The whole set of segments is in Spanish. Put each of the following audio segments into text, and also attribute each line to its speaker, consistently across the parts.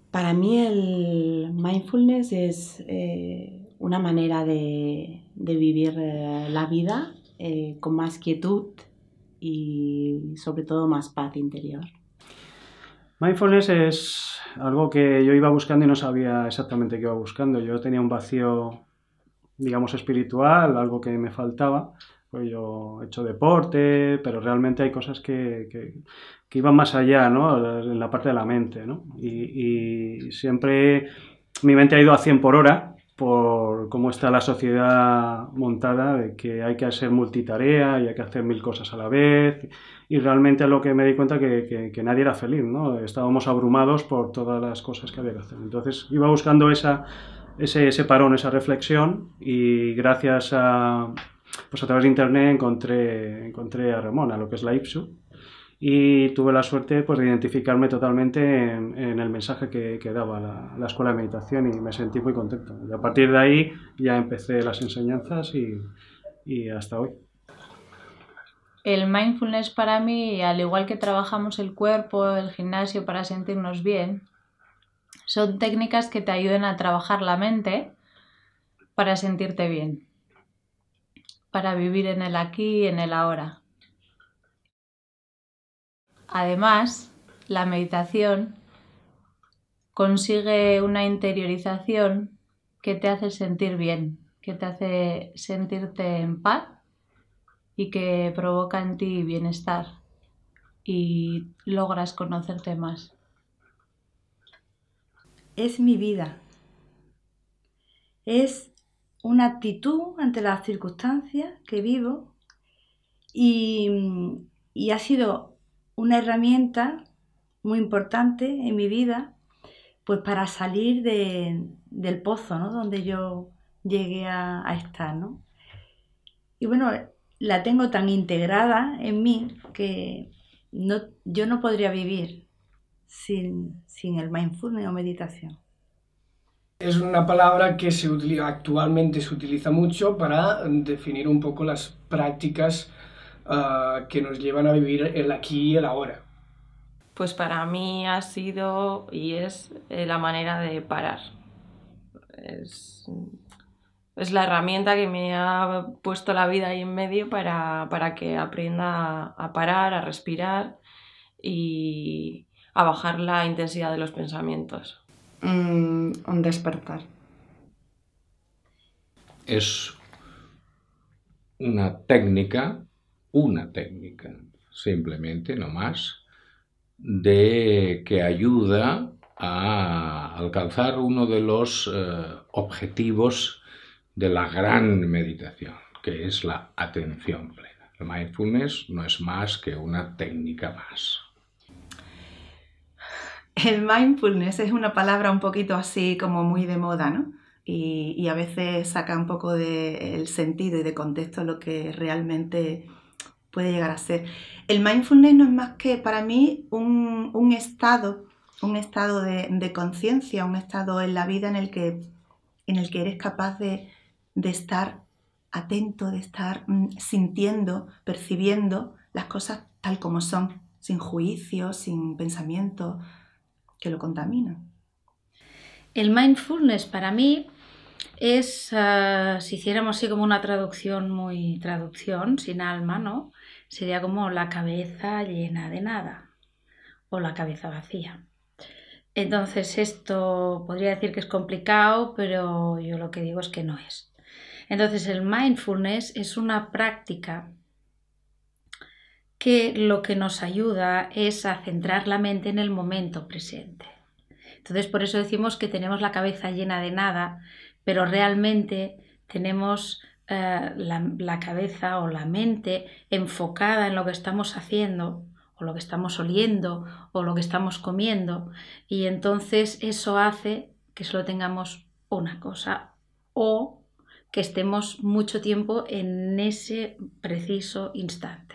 Speaker 1: Para mí el mindfulness es una manera de vivir la vida con más quietud y sobre todo más paz interior.
Speaker 2: Mindfulness es algo que yo iba buscando y no sabía exactamente qué iba buscando. Yo tenía un vacío, digamos, espiritual, algo que me faltaba. Pues yo he hecho deporte, pero realmente hay cosas que iban más allá, ¿no? En la parte de la mente, ¿no? Y siempre mi mente ha ido a 100 por hora por cómo está la sociedad montada, de que hay que hacer multitarea y hay que hacer 1000 cosas a la vez. Y realmente es lo que me di cuenta que nadie era feliz, ¿no? Estábamos abrumados por todas las cosas que había que hacer. Entonces iba buscando ese parón, esa reflexión, y gracias a, pues a través de internet encontré a Ramona, lo que es la IPSU, y tuve la suerte, pues, de identificarme totalmente en el mensaje que daba la escuela de meditación, y me sentí muy contento. Y a partir de ahí ya empecé las enseñanzas y hasta hoy.
Speaker 3: El mindfulness para mí, al igual que trabajamos el cuerpo, el gimnasio para sentirnos bien, son técnicas que te ayudan a trabajar la mente para sentirte bien, para vivir en el aquí y en el ahora. Además, la meditación consigue una interiorización que te hace sentir bien, que te hace sentirte en paz y que provoca en ti bienestar y logras conocerte más.
Speaker 4: Es mi vida. Es una actitud ante las circunstancias que vivo y ha sido una herramienta muy importante en mi vida, pues para salir del pozo, ¿no? Donde yo llegué a estar, ¿no? Y bueno, la tengo tan integrada en mí que yo no podría vivir sin el mindfulness o meditación.
Speaker 5: Es una palabra que actualmente se utiliza mucho para definir un poco las prácticas que nos llevan a vivir el aquí y el ahora.
Speaker 6: Pues para mí ha sido y es la manera de parar. Es la herramienta que me ha puesto la vida ahí en medio para que aprenda a parar, a respirar y a bajar la intensidad de los pensamientos.
Speaker 1: Un despertar.
Speaker 7: Es una técnica simplemente, no más, que ayuda a alcanzar uno de los objetivos de la gran meditación, que es la atención plena. El mindfulness no es más que una técnica más.
Speaker 8: El mindfulness es una palabra un poquito así como muy de moda, ¿no? Y a veces saca un poco del sentido y de contexto lo que realmente puede llegar a ser. El mindfulness no es más que para mí un estado de conciencia, un estado en la vida en el que eres capaz de estar atento, de estar sintiendo, percibiendo las cosas tal como son, sin juicio, sin pensamiento que lo contaminan.
Speaker 9: El mindfulness para mí es, si hiciéramos así como una traducción sin alma, ¿no? Sería como la cabeza llena de nada o la cabeza vacía. Entonces esto podría decir que es complicado, pero yo lo que digo es que no es. Entonces el mindfulness es una práctica que lo que nos ayuda es a centrar la mente en el momento presente. Entonces por eso decimos que tenemos la cabeza llena de nada, pero realmente tenemos la cabeza o la mente enfocada en lo que estamos haciendo o lo que estamos oliendo o lo que estamos comiendo, y entonces eso hace que solo tengamos una cosa o que estemos mucho tiempo en ese preciso instante.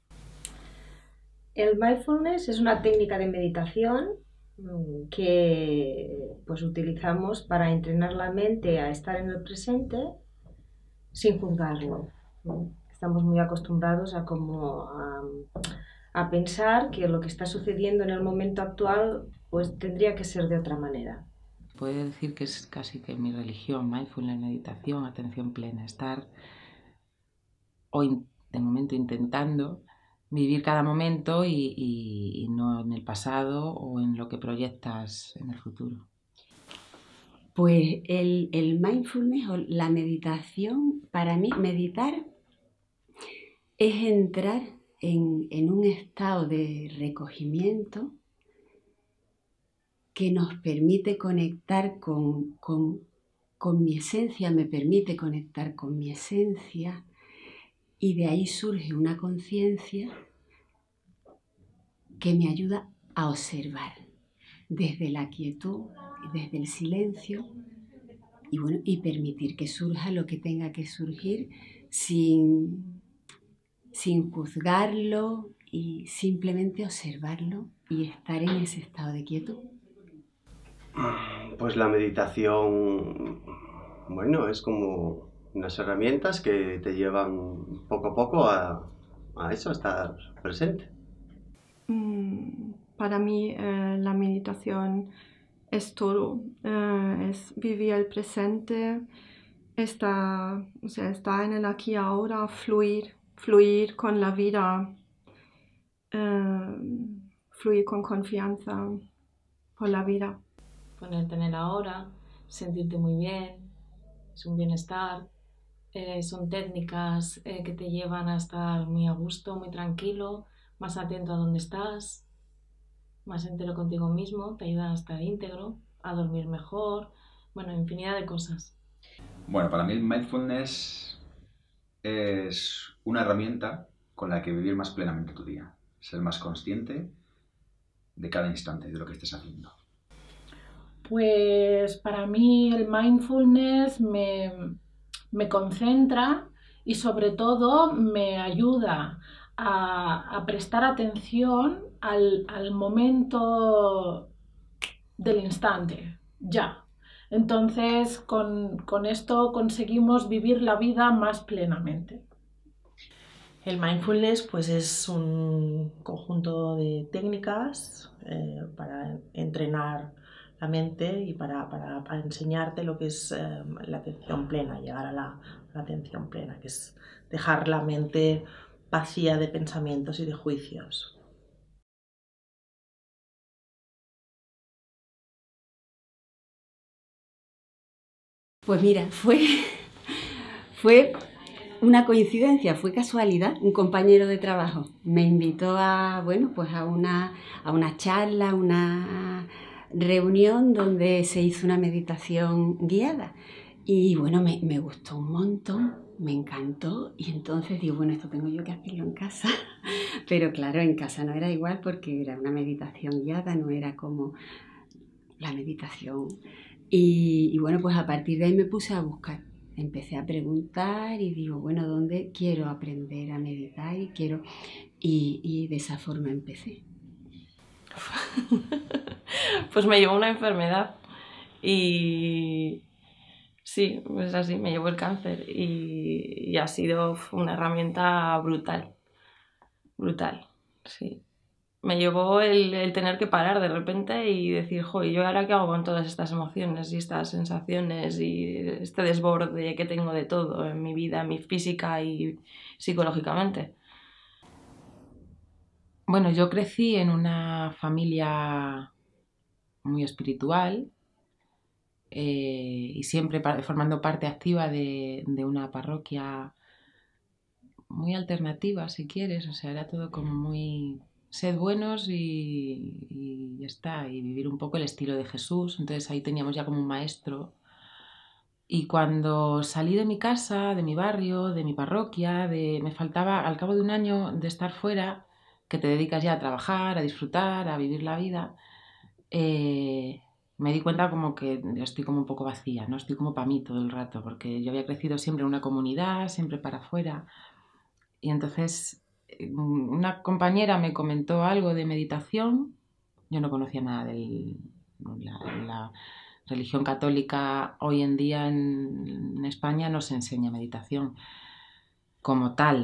Speaker 10: El mindfulness es una técnica de meditación que pues utilizamos para entrenar la mente a estar en el presente sin juzgarlo. Estamos muy acostumbrados a a pensar que lo que está sucediendo en el momento actual pues tendría que ser de otra manera.
Speaker 11: Puedo decir que es casi que mi religión, mindfulness, meditación, atención plena, estar hoy de momento intentando vivir cada momento y no en el pasado o en lo que proyectas en el futuro.
Speaker 12: Pues el mindfulness o la meditación, para mí meditar es entrar en un estado de recogimiento que nos permite conectar con mi esencia, me permite conectar con mi esencia, y de ahí surge una conciencia que me ayuda a observar desde la quietud, desde el silencio, y bueno, y permitir que surja lo que tenga que surgir sin juzgarlo, y simplemente observarlo y estar en ese estado de quietud.
Speaker 13: Pues la meditación, bueno, es como unas herramientas que te llevan poco a poco a eso, a estar presente.
Speaker 14: Para mí la meditación es todo, es vivir el presente, estar en el aquí y ahora, fluir con la vida, fluir con confianza por la vida.
Speaker 6: Ponerte en el ahora, sentirte muy bien, es un bienestar, son técnicas que te llevan a estar muy a gusto, muy tranquilo, más atento a dónde estás, más entero contigo mismo, te ayudan a estar íntegro, a dormir mejor, bueno, infinidad de cosas.
Speaker 15: Bueno, para mí el mindfulness es una herramienta con la que vivir más plenamente tu día, ser más consciente de cada instante de lo que estés haciendo.
Speaker 16: Pues para mí el mindfulness me concentra y sobre todo me ayuda a prestar atención al momento del instante, ya. Entonces con esto conseguimos vivir la vida más plenamente.
Speaker 17: El mindfulness pues es un conjunto de técnicas para entrenar la mente y para enseñarte lo que es la atención plena, llegar a la atención plena, que es dejar la mente vacía de pensamientos y de juicios.
Speaker 12: Pues mira, fue una coincidencia, fue casualidad. Un compañero de trabajo me invitó a una charla, una reunión donde se hizo una meditación guiada. Y bueno, me gustó un montón, me encantó. Y entonces digo, bueno, esto tengo yo que hacerlo en casa. Pero claro, en casa no era igual porque era una meditación guiada, no era como la meditación. Y bueno, pues a partir de ahí me puse a buscar. Empecé a preguntar y digo, bueno, ¿dónde quiero aprender a meditar? Y de esa forma empecé.
Speaker 6: Pues me llevó una enfermedad y sí, pues así, me llevó el cáncer y ha sido una herramienta brutal, sí. Me llevó el tener que parar de repente y decir, joder, ¿yo ahora qué hago con todas estas emociones y estas sensaciones y este desborde que tengo de todo en mi vida, en mi física y psicológicamente?
Speaker 11: Bueno, yo crecí en una familia muy espiritual y siempre formando parte activa de una parroquia muy alternativa, si quieres, o sea, era todo como muy... Sed buenos y ya está, y vivir un poco el estilo de Jesús. Entonces ahí teníamos ya como un maestro. Y cuando salí de mi casa, de mi barrio, de mi parroquia, me faltaba, al cabo de un año de estar fuera, que te dedicas ya a trabajar, a disfrutar, a vivir la vida, me di cuenta como que estoy como un poco vacía, ¿no? Estoy como para mí todo el rato, porque yo había crecido siempre en una comunidad, siempre para afuera. Y entonces... una compañera me comentó algo de meditación. Yo no conocía nada de la religión católica. Hoy en día en España no se enseña meditación como tal.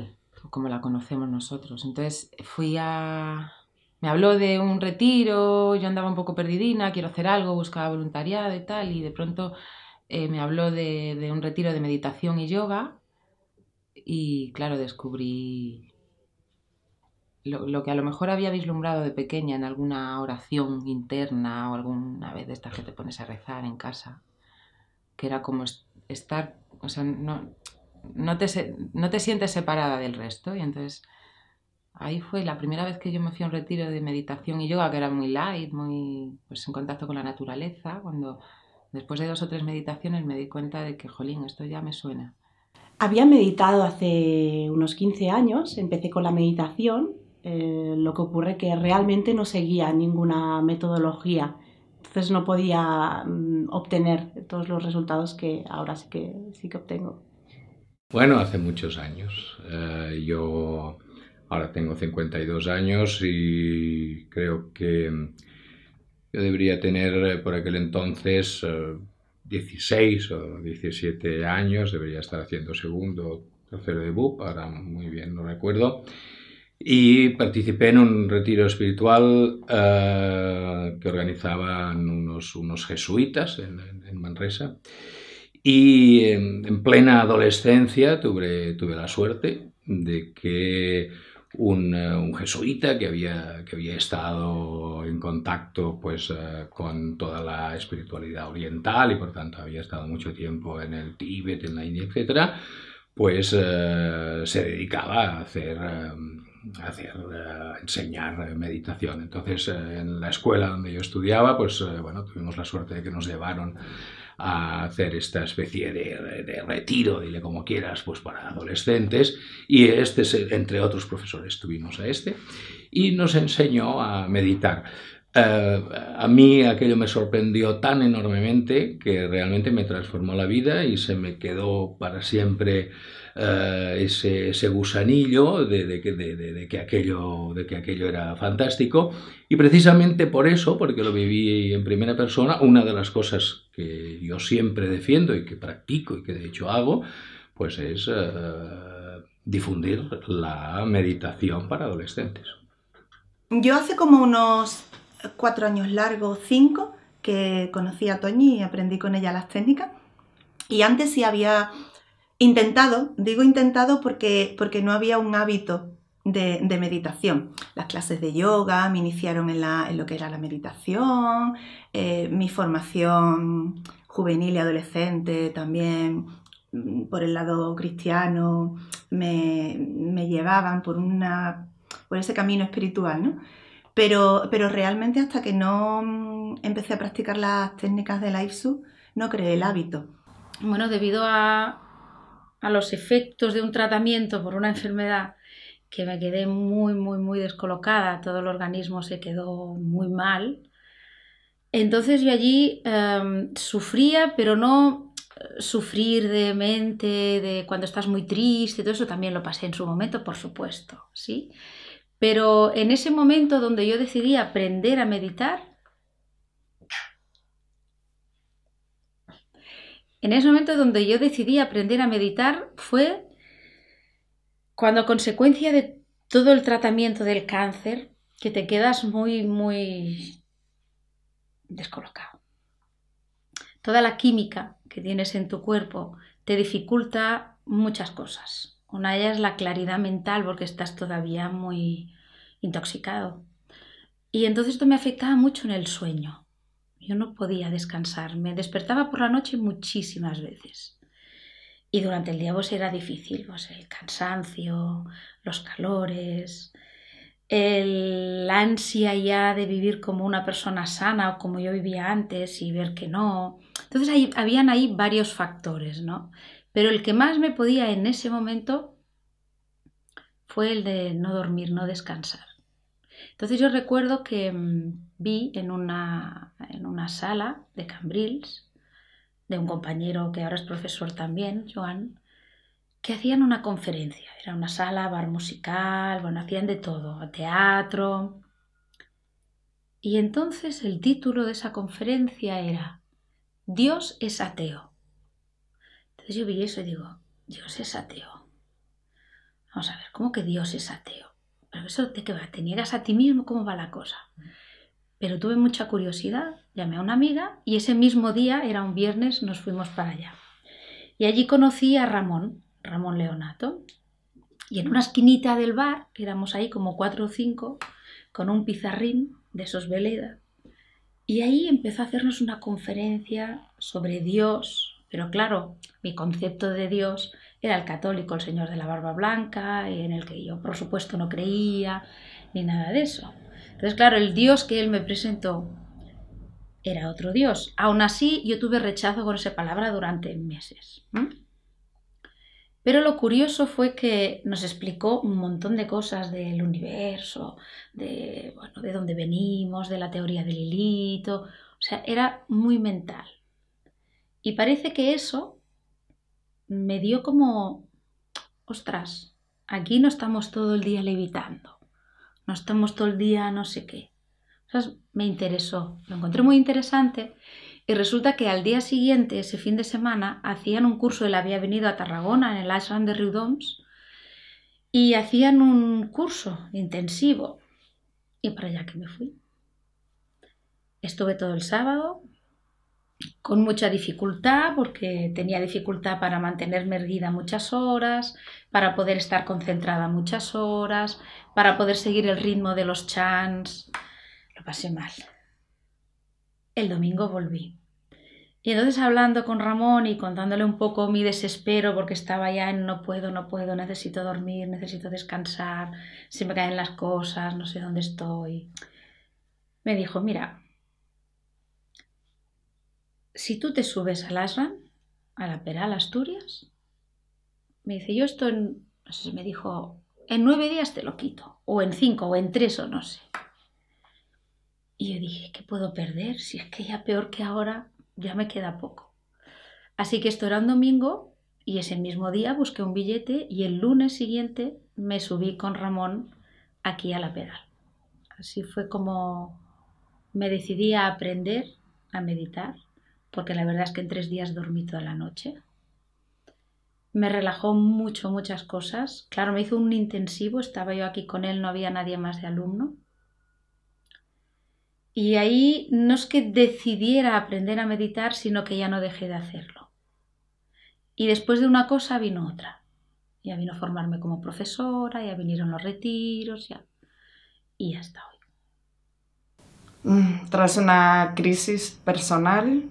Speaker 11: como la conocemos nosotros. Entonces me habló de un retiro, yo andaba un poco perdidina, quiero hacer algo, buscaba voluntariado y tal, y de pronto me habló de un retiro de meditación y yoga, y claro, descubrí lo que a lo mejor había vislumbrado de pequeña en alguna oración interna o alguna vez de estas que te pones a rezar en casa, que era como estar, o sea, no te sientes separada del resto. Y entonces ahí fue la primera vez que yo me fui a un retiro de meditación y yoga, que era muy light, muy pues en contacto con la naturaleza, cuando después de 2 o 3 meditaciones me di cuenta de que, jolín, esto ya me suena.
Speaker 1: Había meditado hace unos 15 años, empecé con la meditación, lo que ocurre que realmente no seguía ninguna metodología, entonces no podía obtener todos los resultados que ahora sí que obtengo.
Speaker 7: Bueno, hace muchos años. Yo ahora tengo 52 años y creo que yo debería tener por aquel entonces 16 o 17 años, debería estar haciendo segundo o tercero de BUP, ahora muy bien no recuerdo. Y participé en un retiro espiritual que organizaban unos jesuitas en Manresa. Y en plena adolescencia tuve la suerte de que un jesuita que había estado en contacto pues, con toda la espiritualidad oriental y por tanto había estado mucho tiempo en el Tíbet, en la India, etc., pues se dedicaba a enseñar meditación. Entonces, en la escuela donde yo estudiaba, pues bueno, tuvimos la suerte de que nos llevaron a hacer esta especie de retiro, dile como quieras, pues para adolescentes, y entre otros profesores tuvimos y nos enseñó a meditar. A mí aquello me sorprendió tan enormemente que realmente me transformó la vida y se me quedó para siempre ese gusanillo de que aquello era fantástico. Y precisamente por eso, porque lo viví en primera persona, una de las cosas que yo siempre defiendo y que practico y que de hecho hago, pues es difundir la meditación para adolescentes.
Speaker 8: Yo hace como unos 4 años largos, 5, que conocí a Toñi y aprendí con ella las técnicas. Y antes sí había intentado, digo intentado porque no había un hábito de meditación. Las clases de yoga me iniciaron en lo que era la meditación, mi formación juvenil y adolescente también por el lado cristiano me llevaban por ese camino espiritual, ¿no? Pero realmente hasta que no empecé a practicar las técnicas de Life no creé el hábito.
Speaker 9: Bueno, debido a los efectos de un tratamiento por una enfermedad que me quedé muy, muy, muy descolocada, todo el organismo se quedó muy mal. Entonces yo allí sufría, pero no sufrir de mente, de cuando estás muy triste, todo eso también lo pasé en su momento, por supuesto, ¿sí? Pero en ese momento donde yo decidí aprender a meditar, fue cuando, a consecuencia de todo el tratamiento del cáncer, que te quedas muy, muy descolocado. Toda la química que tienes en tu cuerpo te dificulta muchas cosas. Una de ellas es la claridad mental, porque estás todavía muy intoxicado. Y entonces esto me afectaba mucho en el sueño. Yo no podía descansar, me despertaba por la noche muchísimas veces. Y durante el día pues era difícil, pues el cansancio, los calores, la ansia ya de vivir como una persona sana o como yo vivía antes y ver que no. Entonces habían ahí varios factores, ¿no? Pero el que más me podía en ese momento fue el de no dormir, no descansar. Entonces yo recuerdo que vi en una sala de Cambrils, de un compañero que ahora es profesor también, Joan, que hacían una conferencia. Era una sala, bar musical, bueno, hacían de todo, teatro. Y entonces el título de esa conferencia era Dios es ateo. Entonces yo vi eso y digo, Dios es ateo. vamos a ver, ¿cómo que Dios es ateo? ¿Pero eso de qué va? ¿Te niegas a ti mismo? ¿Cómo va la cosa? Pero tuve mucha curiosidad, llamé a una amiga y ese mismo día, era un viernes, nos fuimos para allá. Y allí conocí a Ramón Leonato. Y en una esquinita del bar, que éramos ahí como 4 o 5, con un pizarrín de esos Veleda. Y ahí empezó a hacernos una conferencia sobre Dios. Pero claro, mi concepto de Dios era el católico, el señor de la barba blanca, en el que yo por supuesto no creía, ni nada de eso. Entonces claro, el Dios que él me presentó era otro Dios. Aún así yo tuve rechazo con esa palabra durante meses. Pero lo curioso fue que nos explicó un montón de cosas del universo, de dónde venimos, de la teoría del hilito. O sea, era muy mental. Y parece que eso me dio como, ostras, aquí no estamos todo el día levitando, no estamos todo el día no sé qué. O sea, me interesó, lo encontré muy interesante. Y resulta que al día siguiente, ese fin de semana, hacían un curso, él había venido a Tarragona, en el Ashram de Riudoms, y hacían un curso intensivo. Y para allá que me fui. Estuve todo el sábado, con mucha dificultad, porque tenía dificultad para mantenerme erguida muchas horas, para poder estar concentrada muchas horas, para poder seguir el ritmo de los chants. Lo pasé mal. El domingo volví. Y entonces hablando con Ramón y contándole un poco mi desespero porque estaba ya en no puedo, necesito dormir, necesito descansar, se me caen las cosas, no sé dónde estoy. Me dijo, mira, si tú te subes al Ashram, a la Peral, Asturias, me dice, yo esto no sé si me dijo, en 9 días te lo quito, o en 5, o en 3, o no sé. Y yo dije, ¿qué puedo perder? Si es que ya peor que ahora, ya me queda poco. Así que esto era un domingo y ese mismo día busqué un billete y el lunes siguiente me subí con Ramón aquí a la Peral. Así fue como me decidí a aprender a meditar, porque la verdad es que en 3 días dormí toda la noche. Me relajó mucho, muchas cosas. Claro, me hizo un intensivo, estaba yo aquí con él, no había nadie más de alumno. Y ahí no es que decidiera aprender a meditar, sino que ya no dejé de hacerlo. Y después de una cosa vino otra. Ya vino a formarme como profesora, ya vinieron los retiros, y hasta hoy.
Speaker 18: Tras una crisis personal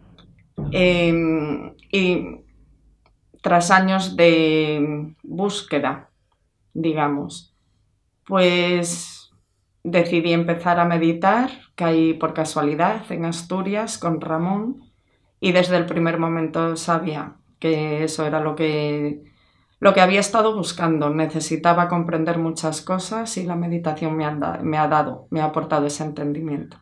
Speaker 18: y tras años de búsqueda, digamos, pues decidí empezar a meditar, caí por casualidad en Asturias con Ramón y desde el primer momento sabía que eso era lo que había estado buscando. Necesitaba comprender muchas cosas y la meditación me ha aportado ese entendimiento.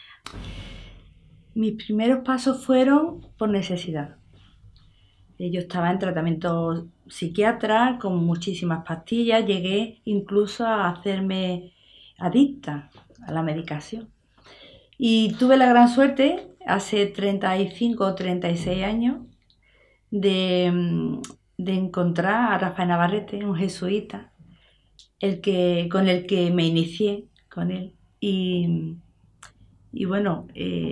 Speaker 4: Mis primeros pasos fueron por necesidad. Yo estaba en tratamiento psiquiatra con muchísimas pastillas, llegué incluso a hacerme adicta a la medicación. Y tuve la gran suerte, hace 35 o 36 años, de encontrar a Rafael Navarrete, un jesuita, con el que me inicié con él. Y bueno,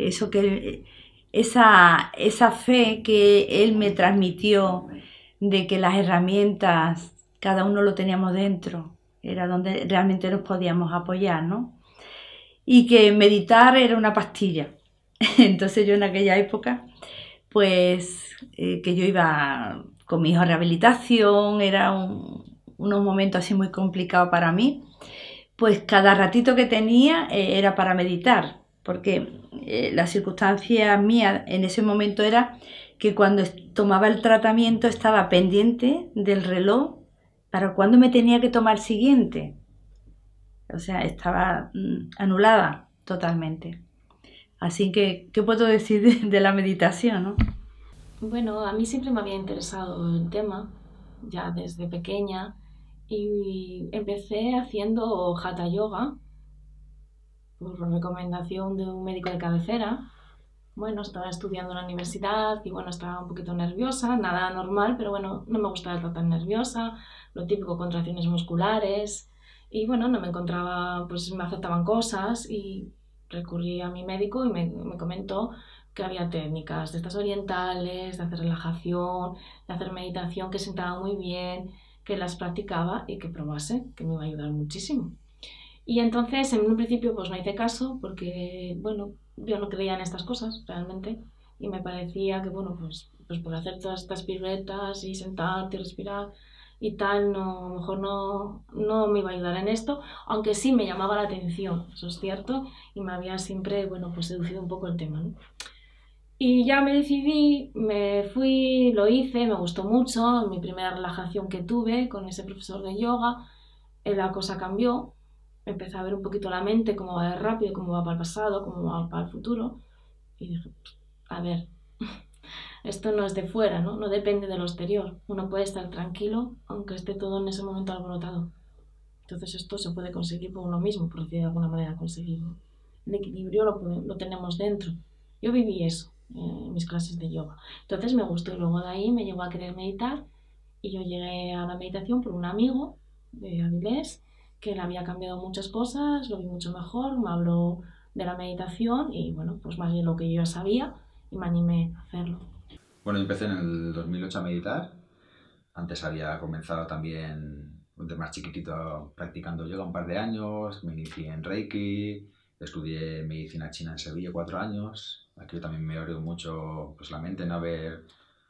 Speaker 4: esa fe que él me transmitió de que las herramientas, cada uno lo teníamos dentro, era donde realmente nos podíamos apoyar, ¿no? Y que meditar era una pastilla. Entonces yo en aquella época, pues que yo iba con mi hijo a rehabilitación, era unos momentos así muy complicados para mí, pues cada ratito que tenía era para meditar, porque la circunstancia mía en ese momento era que cuando tomaba el tratamiento estaba pendiente del reloj para cuándo me tenía que tomar el siguiente. O sea, estaba anulada totalmente. Así que, ¿qué puedo decir de la meditación, no?
Speaker 19: Bueno, a mí siempre me había interesado el tema, ya desde pequeña, y empecé haciendo Hatha Yoga por recomendación de un médico de cabecera, bueno, estaba estudiando en la universidad y bueno, estaba un poquito nerviosa, nada normal, pero bueno, no me gustaba estar tan nerviosa, lo típico, contracciones musculares y bueno, no me encontraba, pues me afectaban cosas y recurrí a mi médico y me comentó que había técnicas de estas orientales, de hacer relajación, de hacer meditación que sentaba muy bien, que las practicaba y que probase, que me iba a ayudar muchísimo. Y entonces en un principio pues no hice caso porque, bueno, yo no creía en estas cosas realmente y me parecía que, bueno, pues por hacer todas estas piruetas y sentarte y respirar y tal, no, a lo mejor no me iba a ayudar en esto, aunque sí me llamaba la atención, eso es cierto, y me había siempre, bueno, pues seducido un poco el tema, ¿no? Y ya me decidí, me fui, lo hice, me gustó mucho, mi primera relajación que tuve con ese profesor de yoga, la cosa cambió, empecé a ver un poquito la mente, cómo va de rápido, cómo va para el pasado, cómo va para el futuro, y dije, a ver, esto no es de fuera, ¿no? No depende de lo exterior, uno puede estar tranquilo aunque esté todo en ese momento alborotado. Entonces esto se puede conseguir por uno mismo, por decir de alguna manera conseguirlo. El equilibrio lo tenemos dentro. Yo viví eso en mis clases de yoga. Entonces me gustó y luego de ahí me llevó a querer meditar y yo llegué a la meditación por un amigo de Avilés que le había cambiado muchas cosas, lo vi mucho mejor, me habló de la meditación y bueno, pues más bien lo que yo ya sabía y me animé a hacerlo.
Speaker 15: Bueno, yo empecé en el 2008 a meditar. Antes había comenzado también de más chiquitito practicando yoga un par de años, me inicié en Reiki, estudié medicina china en Sevilla 4 años. Aquí también me abrió mucho pues, la mente en ver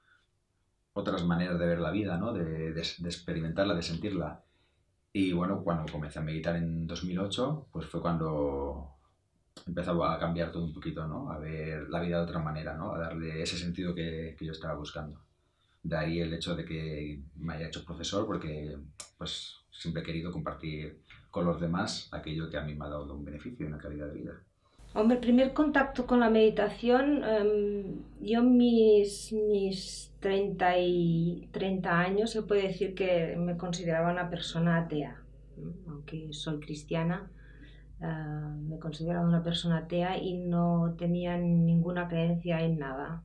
Speaker 15: otras maneras de ver la vida, ¿no? de experimentarla, de sentirla. Y bueno, cuando comencé a meditar en 2008, pues fue cuando empezaba a cambiar todo un poquito, ¿no? A ver la vida de otra manera, ¿no? A darle ese sentido que yo estaba buscando. De ahí el hecho de que me haya hecho profesor, porque pues siempre he querido compartir con los demás aquello que a mí me ha dado un beneficio y una calidad de vida.
Speaker 10: Hombre, el primer contacto con la meditación, yo mis 30 años se puede decir que me consideraba una persona atea, aunque soy cristiana, me consideraba una persona atea y no tenía ninguna creencia en nada.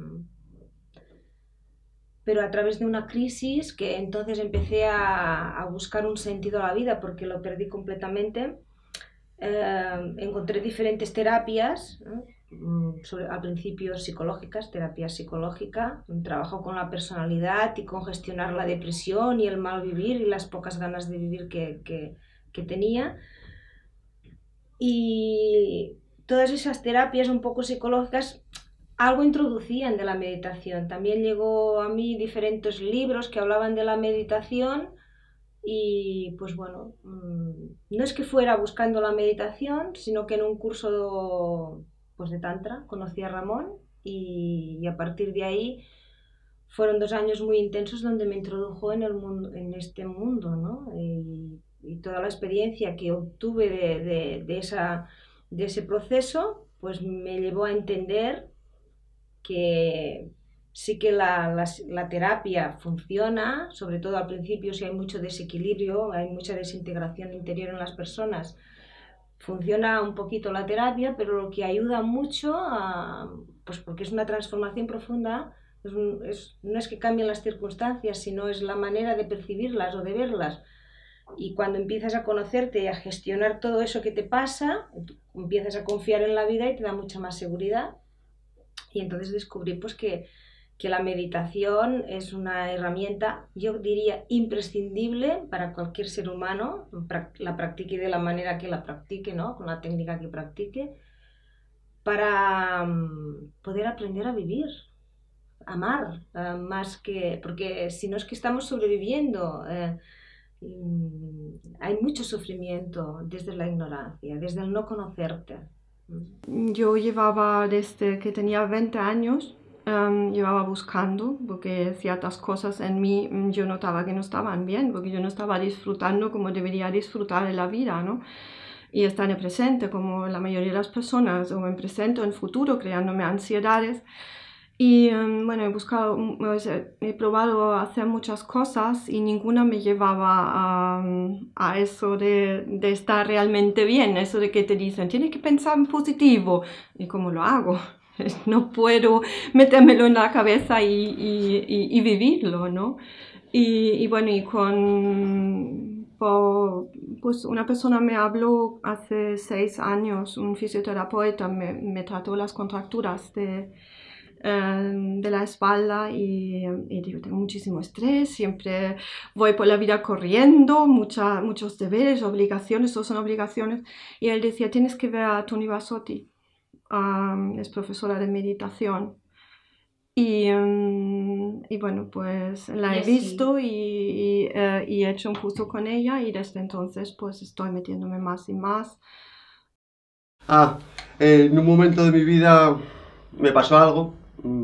Speaker 10: Pero a través de una crisis que entonces empecé a buscar un sentido a la vida porque lo perdí completamente, encontré diferentes terapias, al principio psicológicas, terapia psicológica, un trabajo con la personalidad y con gestionar la depresión y el mal vivir y las pocas ganas de vivir que tenía. Y todas esas terapias un poco psicológicas algo introducían de la meditación. También llegó a mí diferentes libros que hablaban de la meditación y pues bueno, no es que fuera buscando la meditación, sino que en un curso pues, de Tantra conocí a Ramón y a partir de ahí fueron 2 años muy intensos donde me introdujo en el mundo, en este mundo, ¿no? Y toda la experiencia que obtuve de ese proceso pues me llevó a entender que sí que la terapia funciona, sobre todo al principio si hay mucho desequilibrio, hay mucha desintegración interior en las personas, funciona un poquito la terapia, pero lo que ayuda mucho, pues porque es una transformación profunda, no es que cambien las circunstancias, sino es la manera de percibirlas o de verlas. Y cuando empiezas a conocerte y a gestionar todo eso que te pasa, empiezas a confiar en la vida y te da mucha más seguridad. Y entonces descubrí pues que la meditación es una herramienta, yo diría, imprescindible para cualquier ser humano, la practique de la manera que la practique, ¿no? Con la técnica que practique, para poder aprender a vivir, amar, más que... Porque si no es que estamos sobreviviendo, hay mucho sufrimiento desde la ignorancia, desde el no conocerte.
Speaker 14: Yo llevaba desde que tenía 20 años, llevaba buscando, porque ciertas cosas en mí yo notaba que no estaban bien, porque yo no estaba disfrutando como debería disfrutar de la vida, ¿no? Y estar en el presente, como la mayoría de las personas, o en presente o en futuro, creándome ansiedades. Y bueno, he probado hacer muchas cosas y ninguna me llevaba a eso de estar realmente bien, eso de que te dicen, tienes que pensar en positivo. ¿Y cómo lo hago? No puedo metérmelo en la cabeza y vivirlo, ¿no? Y bueno, pues una persona me habló hace 6 años, un fisioterapeuta me trató las contracturas de la espalda y digo, tengo muchísimo estrés, siempre voy por la vida corriendo, muchos deberes, obligaciones, todos son obligaciones. Y él decía, tienes que ver a Toni Bassotti, es profesora de meditación. Y bueno, pues la he visto y he hecho un curso con ella y desde entonces pues estoy metiéndome más y más.
Speaker 13: En un momento de mi vida me pasó algo,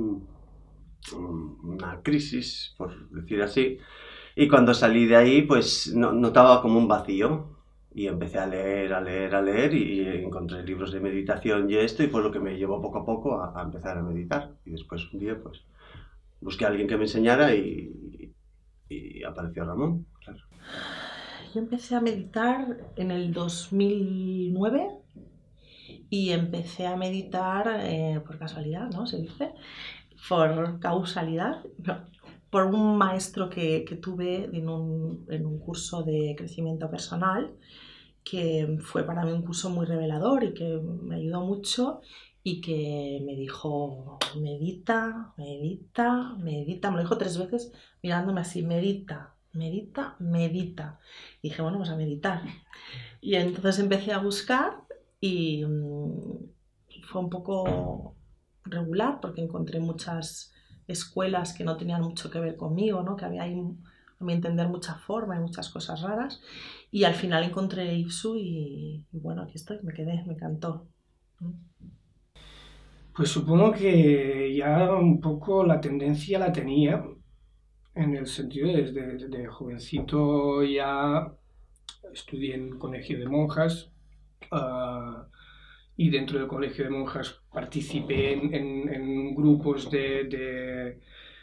Speaker 13: una crisis, por decir así, y cuando salí de ahí pues notaba como un vacío y empecé a leer y encontré libros de meditación y esto, y fue lo que me llevó poco a poco a empezar a meditar. Y después un día pues busqué a alguien que me enseñara y apareció Ramón, claro.
Speaker 17: Yo empecé a meditar en el 2009 y empecé a meditar por casualidad, ¿no? Se dice, por causalidad, no, por un maestro que tuve en un curso de crecimiento personal, que fue para mí un curso muy revelador y que me ayudó mucho, y que me dijo, medita, medita, medita, me lo dijo 3 veces mirándome así, medita, medita, medita. Y dije, bueno, vamos a meditar. Y entonces empecé a buscar y fue un poco regular porque encontré muchas escuelas que no tenían mucho que ver conmigo, ¿no? Que había ahí, a mi entender, mucha forma y muchas cosas raras. Y al final encontré IFSU y bueno, aquí estoy, me quedé, me encantó.
Speaker 5: Pues supongo que ya un poco la tendencia la tenía, en el sentido de desde jovencito ya estudié en colegio de monjas, y dentro del colegio de monjas participé en grupos de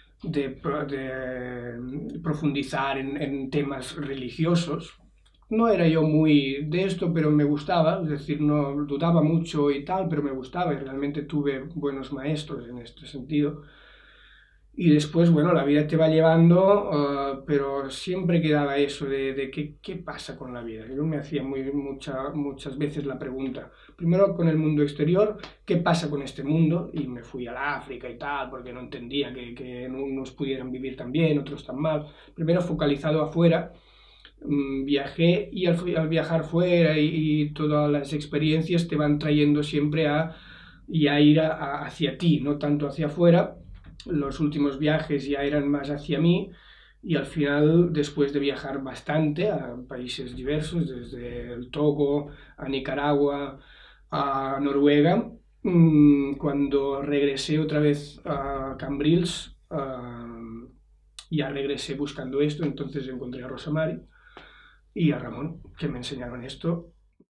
Speaker 5: profundizar en temas religiosos. No era yo muy de esto, pero me gustaba, es decir, no dudaba mucho y tal, pero me gustaba y realmente tuve buenos maestros en este sentido. Y después, bueno, la vida te va llevando, pero siempre quedaba eso de qué pasa con la vida. Yo me hacía muchas veces la pregunta, primero con el mundo exterior, ¿qué pasa con este mundo? Y me fui al África y tal, porque no entendía que unos pudieran vivir tan bien, otros tan mal. Primero focalizado afuera. Viajé y al viajar fuera y todas las experiencias te van trayendo siempre a ir hacia ti, no tanto hacia afuera. Los últimos viajes ya eran más hacia mí y al final, después de viajar bastante a países diversos, desde el Togo a Nicaragua a Noruega, cuando regresé otra vez a Cambrils, ya regresé buscando esto, entonces encontré a Rosa Mari y a Ramón, que me enseñaron esto.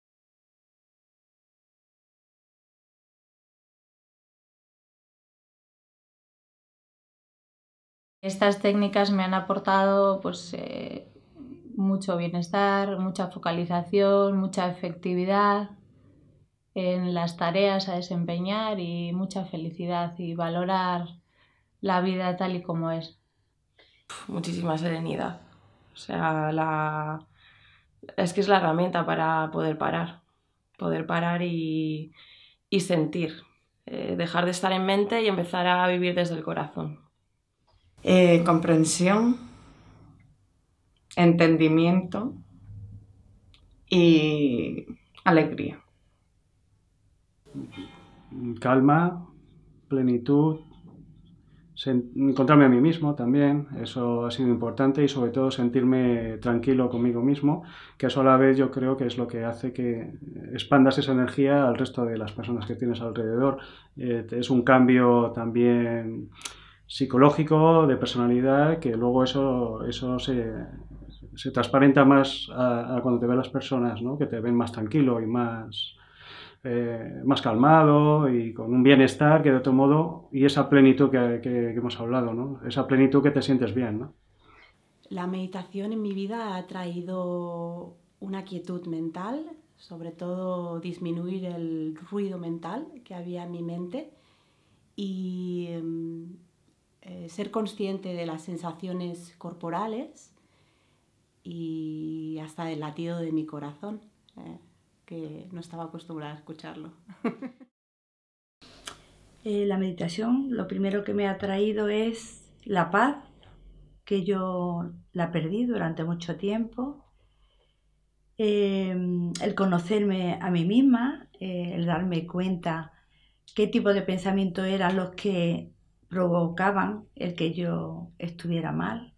Speaker 3: Estas técnicas me han aportado pues, mucho bienestar, mucha focalización, mucha efectividad en las tareas a desempeñar y mucha felicidad y valorar la vida tal y como es.
Speaker 6: Muchísima serenidad. O sea, es que es la herramienta para poder parar y sentir, dejar de estar en mente y empezar a vivir desde el corazón.
Speaker 18: Comprensión, entendimiento y alegría.
Speaker 2: Calma, plenitud, encontrarme a mí mismo también, eso ha sido importante, y sobre todo sentirme tranquilo conmigo mismo, que eso a la vez yo creo que es lo que hace que expandas esa energía al resto de las personas que tienes alrededor. Es un cambio también psicológico, de personalidad, que luego eso se transparenta más a cuando te ven las personas, ¿no? Que te ven más tranquilo y más calmado y con un bienestar que de otro modo, y esa plenitud que hemos hablado, ¿no? Esa plenitud que te sientes bien, ¿no?
Speaker 1: La meditación en mi vida ha traído una quietud mental, sobre todo disminuir el ruido mental que había en mi mente, y ser consciente de las sensaciones corporales y hasta del latido de mi corazón, que no estaba acostumbrada a escucharlo.
Speaker 4: La meditación, lo primero que me ha traído es la paz, que yo la perdí durante mucho tiempo, el conocerme a mí misma, el darme cuenta qué tipo de pensamientos eran los que provocaban el que yo estuviera mal,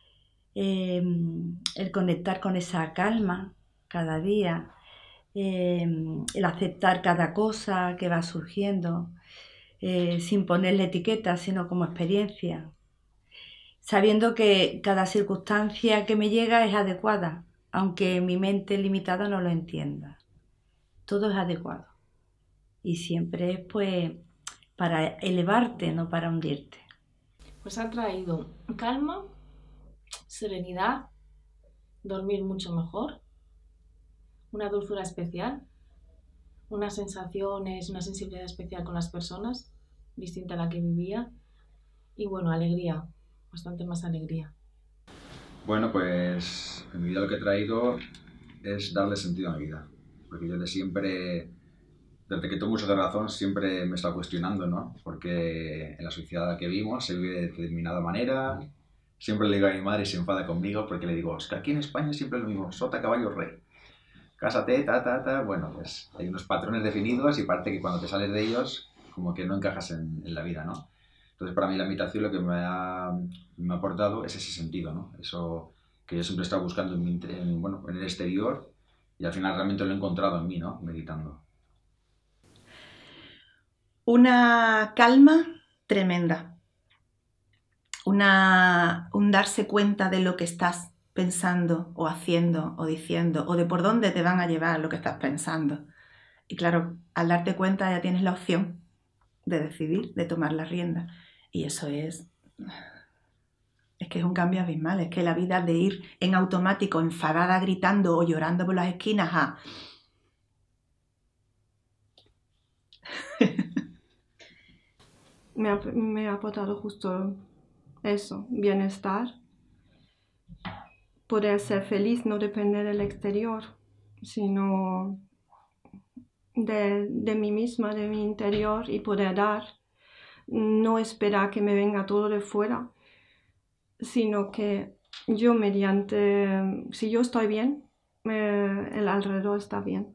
Speaker 4: el conectar con esa calma cada día, el aceptar cada cosa que va surgiendo, sin ponerle etiquetas, sino como experiencia, sabiendo que cada circunstancia que me llega es adecuada, aunque mi mente limitada no lo entienda. Todo es adecuado y siempre es pues para elevarte, no para hundirte.
Speaker 19: Pues ha traído calma, serenidad, dormir mucho mejor, una dulzura especial, unas sensaciones, una sensibilidad especial con las personas, distinta a la que vivía, y bueno, alegría, bastante más alegría.
Speaker 15: Bueno, pues en mi vida lo que he traído es darle sentido a mi vida, porque yo desde que tomo uso de razón, siempre me he estado cuestionando, ¿no? Porque en la sociedad en la que vivimos se vive de determinada manera. Siempre le digo a mi madre y se enfada conmigo porque le digo, es que aquí en España siempre es lo mismo, sota, caballo, rey. Cásate, Bueno, pues hay unos patrones definidos y parece que cuando te sales de ellos, como que no encajas en la vida, ¿no? Entonces, para mí la meditación lo que me ha aportado es ese sentido, ¿no? Eso que yo siempre he estado buscando en el exterior y al final realmente lo he encontrado en mí, ¿no? Meditando.
Speaker 8: Una calma tremenda, un darse cuenta de lo que estás pensando o haciendo o diciendo o de por dónde te van a llevar lo que estás pensando. Y claro, al darte cuenta ya tienes la opción de decidir, de tomar la rienda. Y eso es que es un cambio abismal, es que la vida de ir en automático, enfadada, gritando o llorando por las esquinas a...
Speaker 14: Me ha aportado justo eso, bienestar, poder ser feliz, no depender del exterior, sino de mí misma, de mi interior y poder dar, no esperar que me venga todo de fuera, sino que yo si yo estoy bien, el alrededor está bien.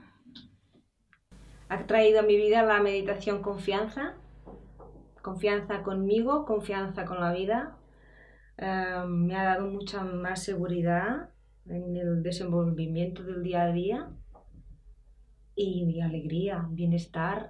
Speaker 10: Ha traído a mi vida la meditación confianza conmigo, confianza con la vida. Me ha dado mucha más seguridad en el desenvolvimiento del día a día y alegría, bienestar.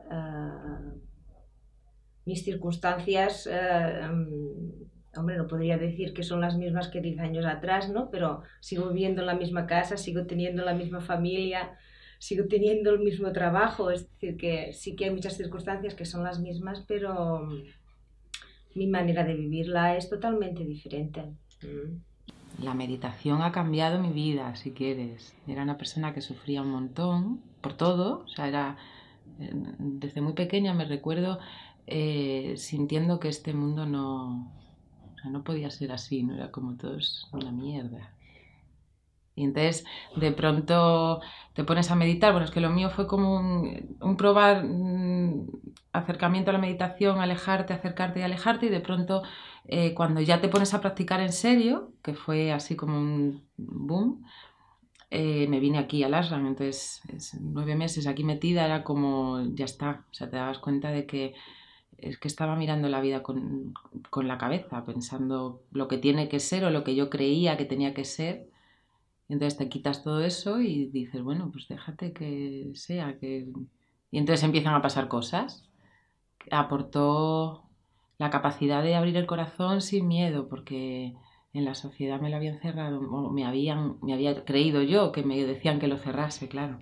Speaker 10: Mis circunstancias, hombre, no podría decir que son las mismas que 10 años atrás, ¿no? Pero sigo viviendo en la misma casa, sigo teniendo la misma familia, sigo teniendo el mismo trabajo, es decir, que sí que hay muchas circunstancias que son las mismas, pero mi manera de vivirla es totalmente diferente.
Speaker 11: La meditación ha cambiado mi vida, si quieres. Era una persona que sufría un montón por todo, o sea, desde muy pequeña me recuerdo sintiendo que este mundo no podía ser así, no era como todo es una mierda. Y entonces de pronto te pones a meditar. Bueno, es que lo mío fue como un probar acercamiento a la meditación, alejarte, acercarte y alejarte, y de pronto cuando ya te pones a practicar en serio, que fue así como un boom, me vine aquí al ashram. Entonces 9 meses aquí metida era como ya está, o sea, te dabas cuenta de que es que estaba mirando la vida con la cabeza, pensando lo que tiene que ser o lo que yo creía que tenía que ser. Entonces te quitas todo eso y dices, bueno, pues déjate que sea. Y entonces empiezan a pasar cosas. Aportó la capacidad de abrir el corazón sin miedo, porque en la sociedad me lo habían cerrado, o me había creído yo que me decían que lo cerrase, claro.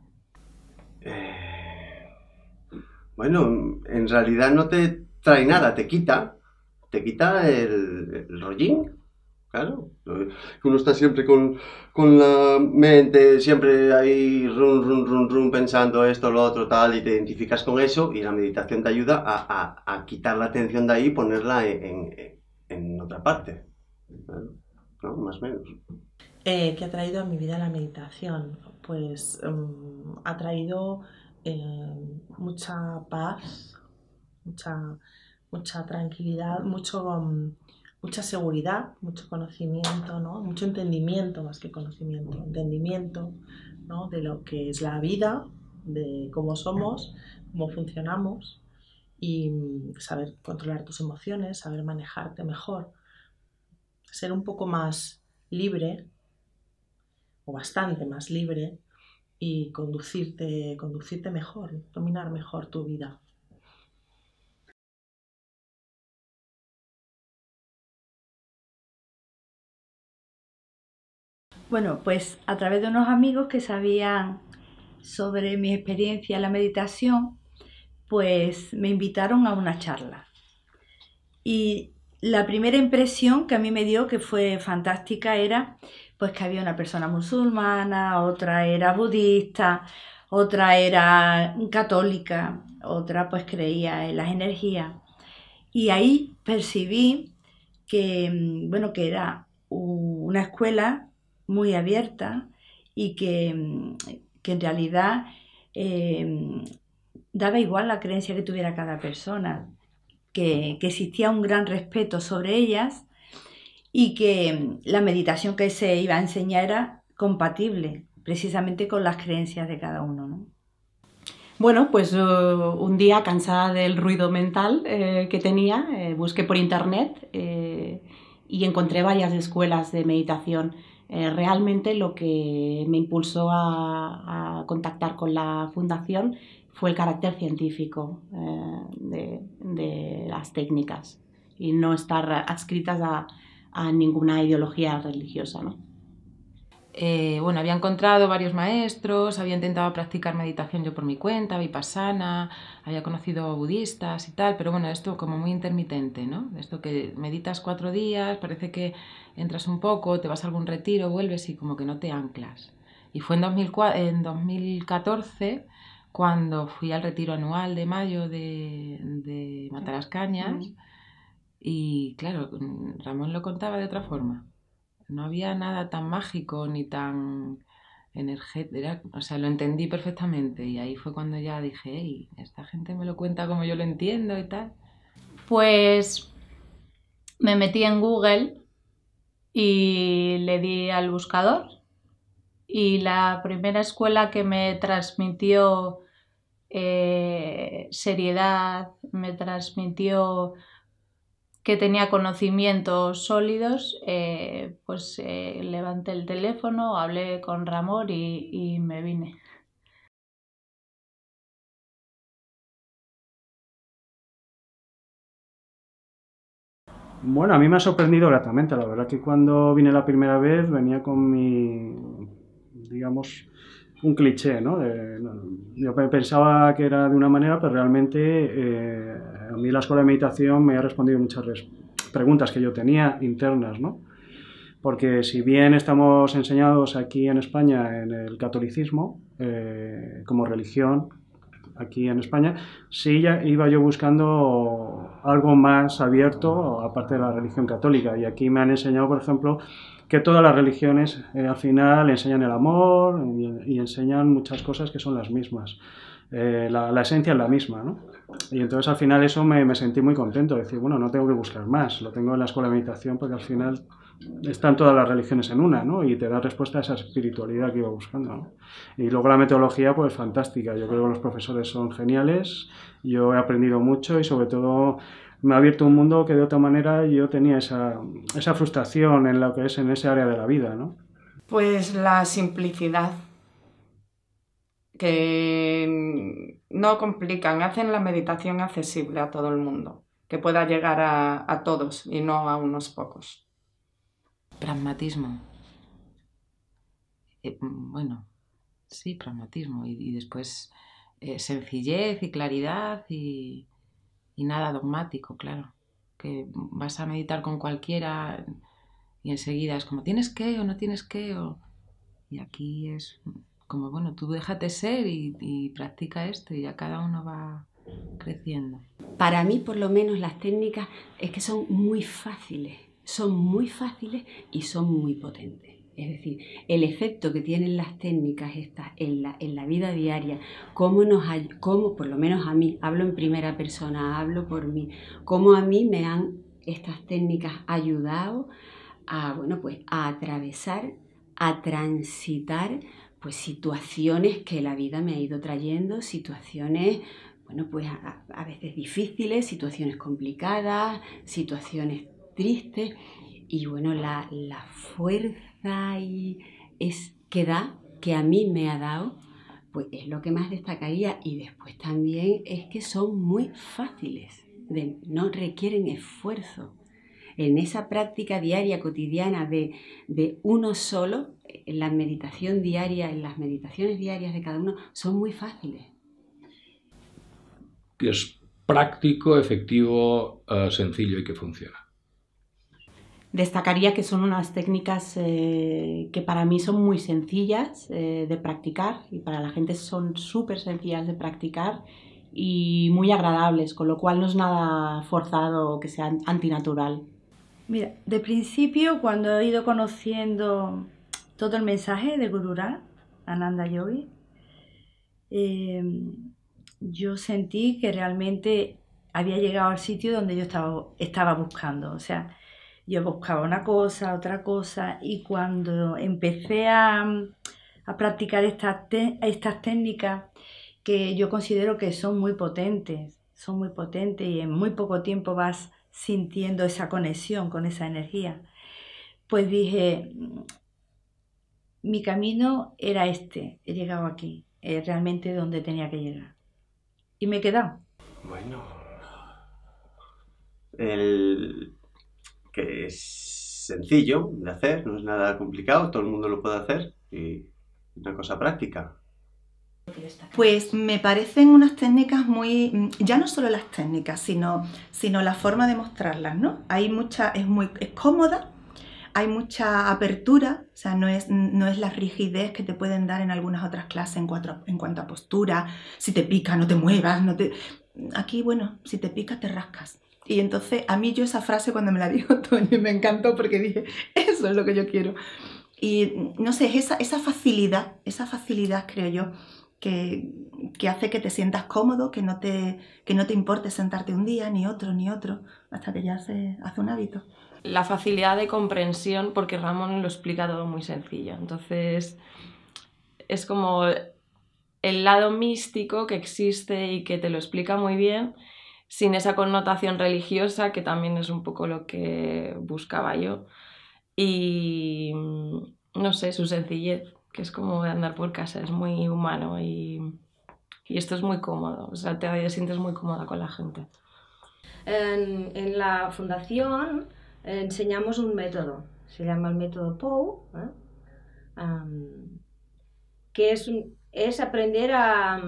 Speaker 13: Bueno, en realidad no te trae nada, te quita el rollín Claro, que uno está siempre con la mente, siempre ahí run, pensando esto, lo otro, tal, y te identificas con eso, y la meditación te ayuda a quitar la atención de ahí y ponerla en otra parte, ¿no? Más o menos.
Speaker 17: ¿Qué ha traído a mi vida la meditación? Pues ha traído mucha paz, mucha tranquilidad, mucha seguridad, mucho conocimiento, ¿no? Mucho entendimiento más que conocimiento, entendimiento, ¿no? De lo que es la vida, de cómo somos, cómo funcionamos y saber controlar tus emociones, saber manejarte mejor, ser un poco más libre o bastante más libre y conducirte mejor, dominar mejor tu vida.
Speaker 4: Bueno, pues a través de unos amigos que sabían sobre mi experiencia en la meditación, pues me invitaron a una charla. Y la primera impresión que a mí me dio, que fue fantástica, era pues que había una persona musulmana, otra era budista, otra era católica, otra pues creía en las energías. Y ahí percibí que, bueno, que era una escuela muy abierta y que en realidad daba igual la creencia que tuviera cada persona, que existía un gran respeto sobre ellas y que la meditación que se iba a enseñar era compatible precisamente con las creencias de cada uno, ¿no?
Speaker 1: Bueno, pues un día, cansada del ruido mental que tenía, busqué por internet y encontré varias escuelas de meditación. Realmente lo que me impulsó a contactar con la fundación fue el carácter científico de las técnicas y no estar adscritas a ninguna ideología religiosa, ¿no?
Speaker 11: Bueno, había encontrado varios maestros, había intentado practicar meditación yo por mi cuenta, vipassana, había conocido budistas y tal, pero bueno, esto como muy intermitente, ¿no? Esto que meditas 4 días, parece que entras un poco, te vas a algún retiro, vuelves y como que no te anclas. Y fue en 2014 cuando fui al retiro anual de mayo de Matalascañas y claro, Ramón lo contaba de otra forma. No había nada tan mágico ni tan energético, o sea, lo entendí perfectamente y ahí fue cuando ya dije, hey, esta gente me lo cuenta como yo lo entiendo y tal.
Speaker 3: Pues me metí en Google y le di al buscador y la primera escuela que me transmitió seriedad, me transmitió que tenía conocimientos sólidos, pues levanté el teléfono, hablé con Ramón y me vine.
Speaker 2: Bueno, a mí me ha sorprendido gratamente, la verdad que cuando vine la primera vez venía con mi, digamos, un cliché, ¿no? Yo pensaba que era de una manera, pero realmente a mí la escuela de meditación me ha respondido muchas preguntas que yo tenía internas, ¿no? Porque si bien estamos enseñados aquí en España en el catolicismo como religión, aquí en España, sí ya iba yo buscando algo más abierto aparte de la religión católica y aquí me han enseñado, por ejemplo, que todas las religiones al final enseñan el amor y enseñan muchas cosas que son las mismas. La esencia es la misma, ¿no? Y entonces al final eso me sentí muy contento, de decir, bueno, no tengo que buscar más, lo tengo en la escuela de meditación porque al final están todas las religiones en una, ¿no? Y te da respuesta a esa espiritualidad que iba buscando, ¿no? Y luego la metodología, pues fantástica, yo creo que los profesores son geniales, yo he aprendido mucho y sobre todo me ha abierto un mundo que de otra manera yo tenía esa frustración en lo que es en ese área de la vida, ¿no?
Speaker 18: Pues la simplicidad, que no complican, hacen la meditación accesible a todo el mundo, que pueda llegar a todos y no a unos pocos.
Speaker 11: Pragmatismo. Bueno, sí, pragmatismo y después sencillez y claridad y nada dogmático, claro. Que vas a meditar con cualquiera y enseguida es como tienes que o no tienes que, y aquí es como bueno, tú déjate ser y practica esto y ya cada uno va creciendo.
Speaker 12: Para mí, por lo menos, las técnicas es que son muy fáciles y son muy potentes. Es decir, el efecto que tienen las técnicas estas en la vida diaria, cómo por lo menos a mí, hablo en primera persona, hablo por mí, cómo a mí me han estas técnicas ayudado a, bueno, pues a atravesar, a transitar pues situaciones que la vida me ha ido trayendo, situaciones, bueno, pues a veces difíciles, situaciones complicadas, situaciones tristes, y bueno, la fuerza que a mí me ha dado, pues es lo que más destacaría. Y después también es que son muy fáciles, no requieren esfuerzo. En esa práctica diaria, cotidiana de uno solo, en la meditación diaria, en las meditaciones diarias de cada uno, son muy fáciles.
Speaker 7: Es práctico, efectivo, sencillo y que funciona.
Speaker 1: Destacaría que son unas técnicas que para mí son muy sencillas de practicar, y para la gente son súper sencillas de practicar y muy agradables, con lo cual no es nada forzado o que sea antinatural.
Speaker 4: Mira, de principio, cuando he ido conociendo todo el mensaje de Guru Ram, Ananda Yogi, yo sentí que realmente había llegado al sitio donde yo estaba buscando. O sea, yo buscaba una cosa, otra cosa, y cuando empecé a practicar estas técnicas, que yo considero que son muy potentes, y en muy poco tiempo vas sintiendo esa conexión con esa energía, pues dije, mi camino era este, he llegado aquí, es realmente donde tenía que llegar. Y me he quedado.
Speaker 13: Bueno, que es sencillo de hacer, no es nada complicado, todo el mundo lo puede hacer y una cosa práctica.
Speaker 8: Pues me parecen unas técnicas muy, ya no solo las técnicas, sino la forma de mostrarlas, ¿no? Es cómoda, hay mucha apertura, o sea, no es la rigidez que te pueden dar en algunas otras clases en cuanto a postura, si te pica no te muevas, Aquí, bueno, si te pica te rascas. Y entonces a mí esa frase cuando me la dijo Tony me encantó porque dije, eso es lo que yo quiero. Y no sé, esa facilidad creo yo, que hace que te sientas cómodo, que no te importe sentarte un día, ni otro, hasta que ya se hace un hábito.
Speaker 6: La facilidad de comprensión, porque Ramón lo explica todo muy sencillo. Entonces, es como el lado místico que existe y que te lo explica muy bien, sin esa connotación religiosa, que también es un poco lo que buscaba yo. Y no sé, su sencillez, que es como de andar por casa, es muy humano y esto es muy cómodo, o sea, te sientes muy cómoda con la gente.
Speaker 10: En la fundación enseñamos un método, se llama el método POU, que es aprender a...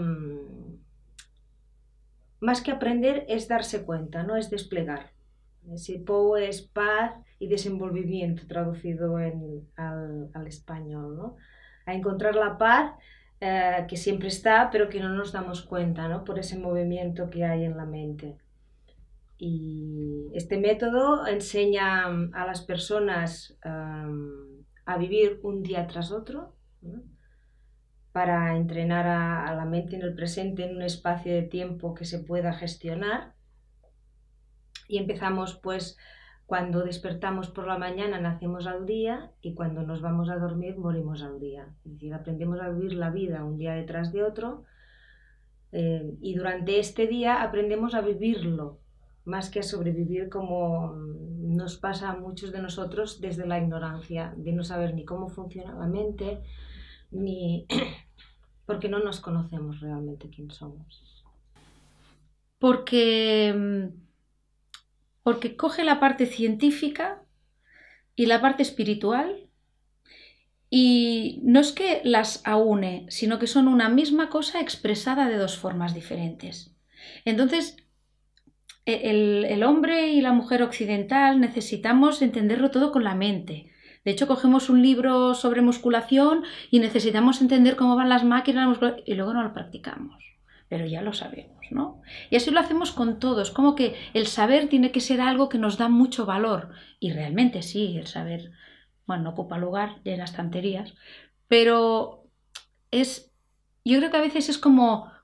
Speaker 10: Más que aprender es darse cuenta, no es desplegar. Ese POU es paz y desenvolvimiento, traducido al español, ¿no? A encontrar la paz que siempre está, pero que no nos damos cuenta, ¿no? Por ese movimiento que hay en la mente. Y este método enseña a las personas a vivir un día tras otro, ¿no? Para entrenar a la mente en el presente en un espacio de tiempo que se pueda gestionar. Y empezamos pues cuando despertamos por la mañana nacemos al día y cuando nos vamos a dormir morimos al día. Es decir, aprendemos a vivir la vida un día detrás de otro y durante este día aprendemos a vivirlo más que a sobrevivir como nos pasa a muchos de nosotros desde la ignorancia, de no saber ni cómo funciona la mente, ni porque no nos conocemos realmente quién somos.
Speaker 9: Porque coge la parte científica y la parte espiritual y no es que las aúne, sino que son una misma cosa expresada de dos formas diferentes. Entonces, el hombre y la mujer occidental necesitamos entenderlo todo con la mente. De hecho, cogemos un libro sobre musculación y necesitamos entender cómo van las máquinas y luego no lo practicamos. Pero ya lo sabemos, ¿no? Y así lo hacemos con todo. Es como que el saber tiene que ser algo que nos da mucho valor. Y realmente sí, el saber, bueno, no ocupa lugar ya en las estanterías, pero yo creo que a veces es como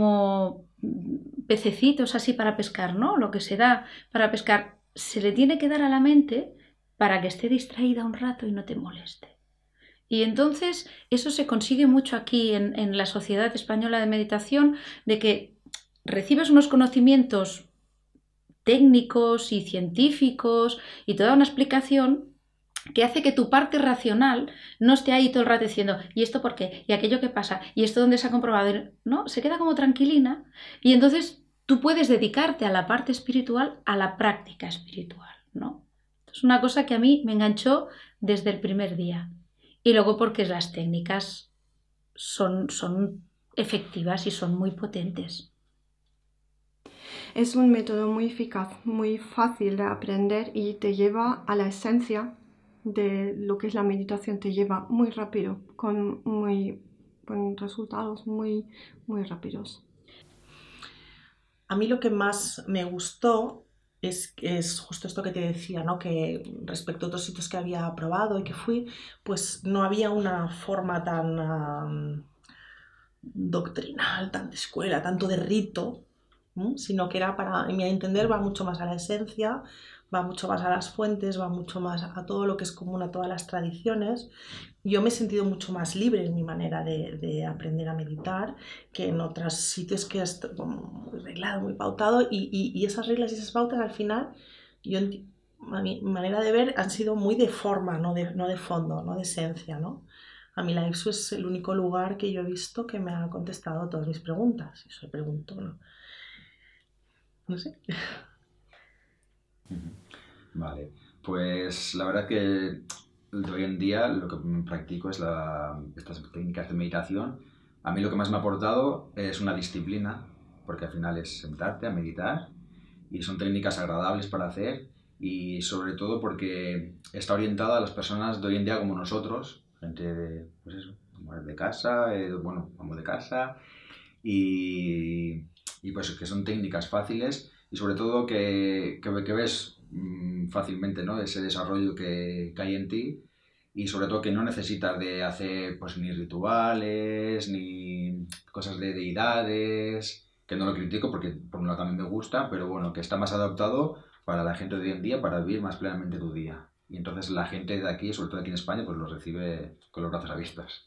Speaker 9: pececitos así para pescar, ¿no? Lo que se da para pescar se le tiene que dar a la mente para que esté distraída un rato y no te moleste. Y entonces eso se consigue mucho aquí en la Sociedad Española de Meditación, de que recibes unos conocimientos técnicos y científicos y toda una explicación que hace que tu parte racional no esté ahí todo el rato diciendo ¿y esto por qué? ¿Y aquello qué pasa? ¿Y esto dónde se ha comprobado? ¿No? Se queda como tranquilina y entonces tú puedes dedicarte a la parte espiritual, a la práctica espiritual, ¿no? Es una cosa que a mí me enganchó desde el primer día. Y luego porque las técnicas son efectivas y son muy potentes.
Speaker 14: Es un método muy eficaz, muy fácil de aprender y te lleva a la esencia de lo que es la meditación, te lleva muy rápido, con resultados muy, muy rápidos.
Speaker 17: A mí lo que más me gustó es justo esto que te decía, ¿no? Que respecto a otros sitios que había probado y que fui, pues no había una forma tan doctrinal, tan de escuela, tanto de rito, sino que era para, en mi entender, va mucho más a la esencia, va mucho más a las fuentes, va mucho más a todo lo que es común a todas las tradiciones. Yo me he sentido mucho más libre en mi manera de aprender a meditar que en otros sitios que es muy reglado, muy pautado y esas reglas y esas pautas al final, a mi manera de ver, han sido muy de forma, no de fondo, no de esencia, ¿no? A mí la IFSU es el único lugar que yo he visto que me ha contestado todas mis preguntas. Eso le pregunto, ¿no? No sé.
Speaker 15: Vale, pues la verdad que de hoy en día lo que practico es estas técnicas de meditación. A mí lo que más me ha aportado es una disciplina, porque al final es sentarte a meditar y son técnicas agradables para hacer y sobre todo porque está orientada a las personas de hoy en día como nosotros, gente de, pues eso, de casa, vamos de casa y pues que son técnicas fáciles y sobre todo que ves fácilmente, ¿no? Ese desarrollo que hay en ti y sobre todo que no necesitas de hacer pues ni rituales ni cosas de deidades, que no lo critico porque por un lado también me gusta, pero bueno, que está más adaptado para la gente de hoy en día para vivir más plenamente tu día. Y entonces la gente de aquí, sobre todo aquí en España, pues lo recibe con los brazos abiertos.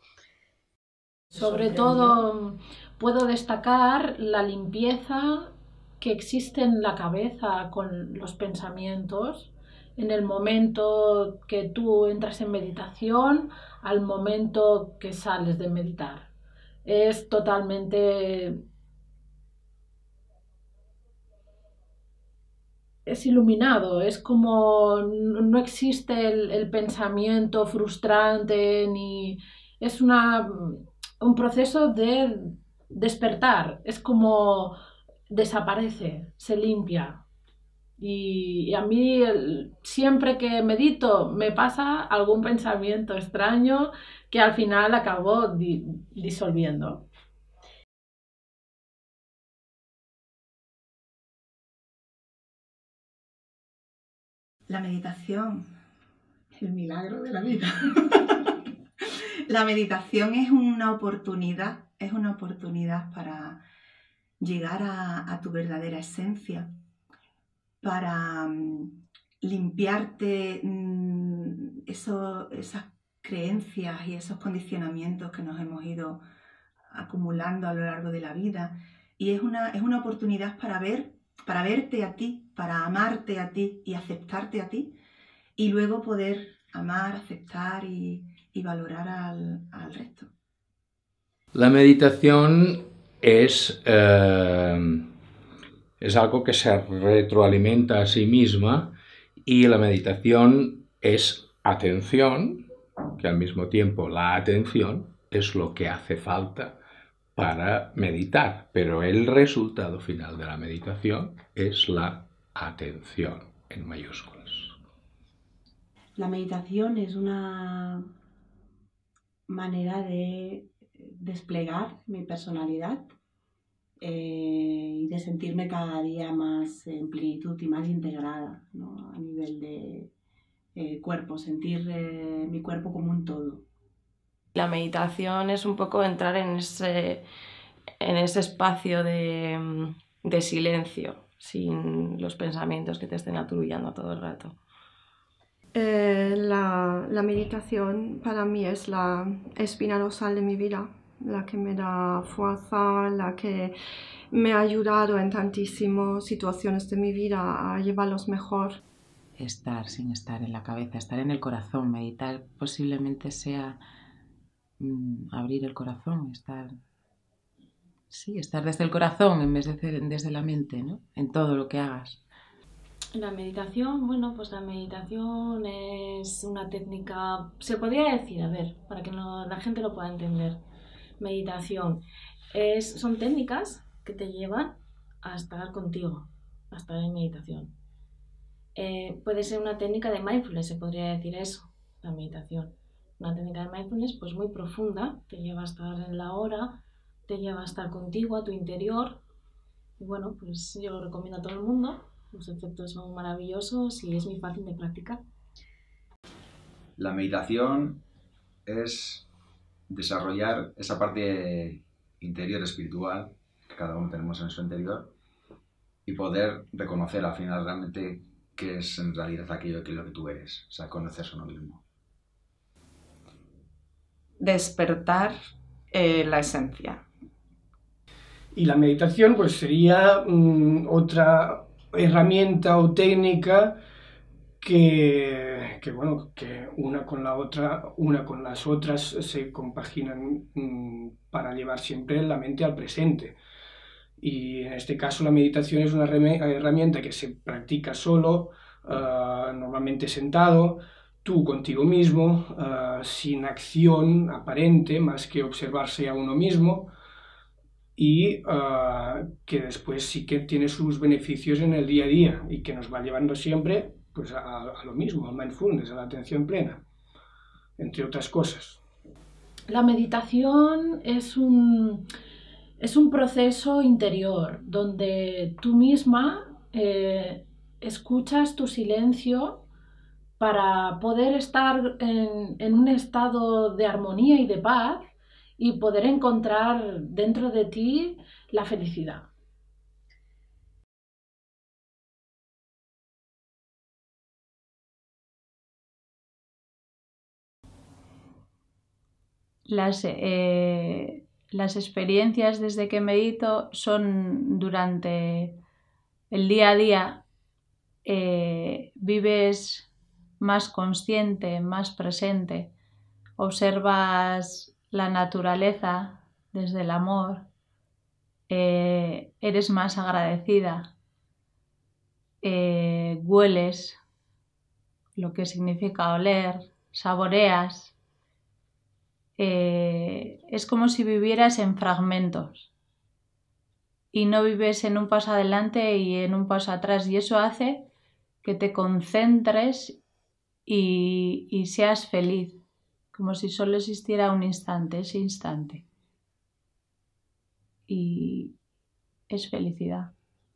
Speaker 16: Sobre todo puedo destacar la limpieza que existe en la cabeza con los pensamientos en el momento que tú entras en meditación al momento que sales de meditar. Es totalmente... es iluminado, es como no existe el pensamiento frustrante ni... es un proceso de despertar, es como desaparece, se limpia. Y a mí siempre que medito me pasa algún pensamiento extraño que al final acabo disolviendo.
Speaker 8: La meditación, el milagro de la vida. La meditación es una oportunidad para llegar a tu verdadera esencia, para limpiarte esas creencias y esos condicionamientos que nos hemos ido acumulando a lo largo de la vida. Y es una oportunidad para verte a ti, para amarte a ti y aceptarte a ti, y luego poder amar, aceptar y valorar al resto.
Speaker 7: La meditación es algo que se retroalimenta a sí misma y la meditación es atención, que al mismo tiempo la atención es lo que hace falta para meditar, pero el resultado final de la meditación es la atención en mayúsculas.
Speaker 1: La meditación es una manera de desplegar mi personalidad y de sentirme cada día más en plenitud y más integrada, ¿no? A nivel de cuerpo, sentir mi cuerpo como un todo.
Speaker 6: La meditación es un poco entrar en ese espacio de silencio, sin los pensamientos que te estén atrullando todo el rato.
Speaker 14: La meditación para mí es la espina dorsal de mi vida, la que me da fuerza, la que me ha ayudado en tantísimas situaciones de mi vida a llevarlos mejor.
Speaker 11: Estar sin estar en la cabeza, estar en el corazón. Meditar posiblemente sea abrir el corazón, estar desde el corazón en vez de desde la mente, ¿no? En todo lo que hagas.
Speaker 19: La meditación, bueno, pues la meditación es una técnica, se podría decir, a ver, para que la gente lo pueda entender. Meditación son técnicas que te llevan a estar contigo, a estar en meditación. Puede ser una técnica de mindfulness, se podría decir eso, la meditación. Una técnica de mindfulness pues muy profunda, te lleva a estar en la hora, te lleva a estar contigo, a tu interior. Y bueno, pues yo lo recomiendo a todo el mundo. Los efectos son maravillosos y es muy fácil de practicar.
Speaker 15: La meditación es desarrollar esa parte interior espiritual que cada uno tenemos en su interior y poder reconocer al final realmente qué es en realidad aquello que es lo que tú eres, o sea, conocerse a uno mismo.
Speaker 18: Despertar la esencia.
Speaker 5: Y la meditación pues sería otra herramienta o técnica que una con las otras se compaginan para llevar siempre la mente al presente. Y en este caso la meditación es una herramienta que se practica solo, normalmente sentado, tú contigo mismo, sin acción aparente más que observarse a uno mismo, y que después sí que tiene sus beneficios en el día a día y que nos va llevando siempre pues, a lo mismo, al mindfulness, a la atención plena, entre otras cosas.
Speaker 16: La meditación es un proceso interior donde tú misma escuchas tu silencio para poder estar en un estado de armonía y de paz y poder encontrar dentro de ti la felicidad.
Speaker 3: Las experiencias desde que medito son durante el día a día. Vives más consciente, más presente, observas la naturaleza desde el amor, eres más agradecida, hueles lo que significa oler, saboreas, es como si vivieras en fragmentos y no vives en un paso adelante y en un paso atrás, y eso hace que te concentres y seas feliz, como si solo existiera un instante, ese instante. Y es felicidad.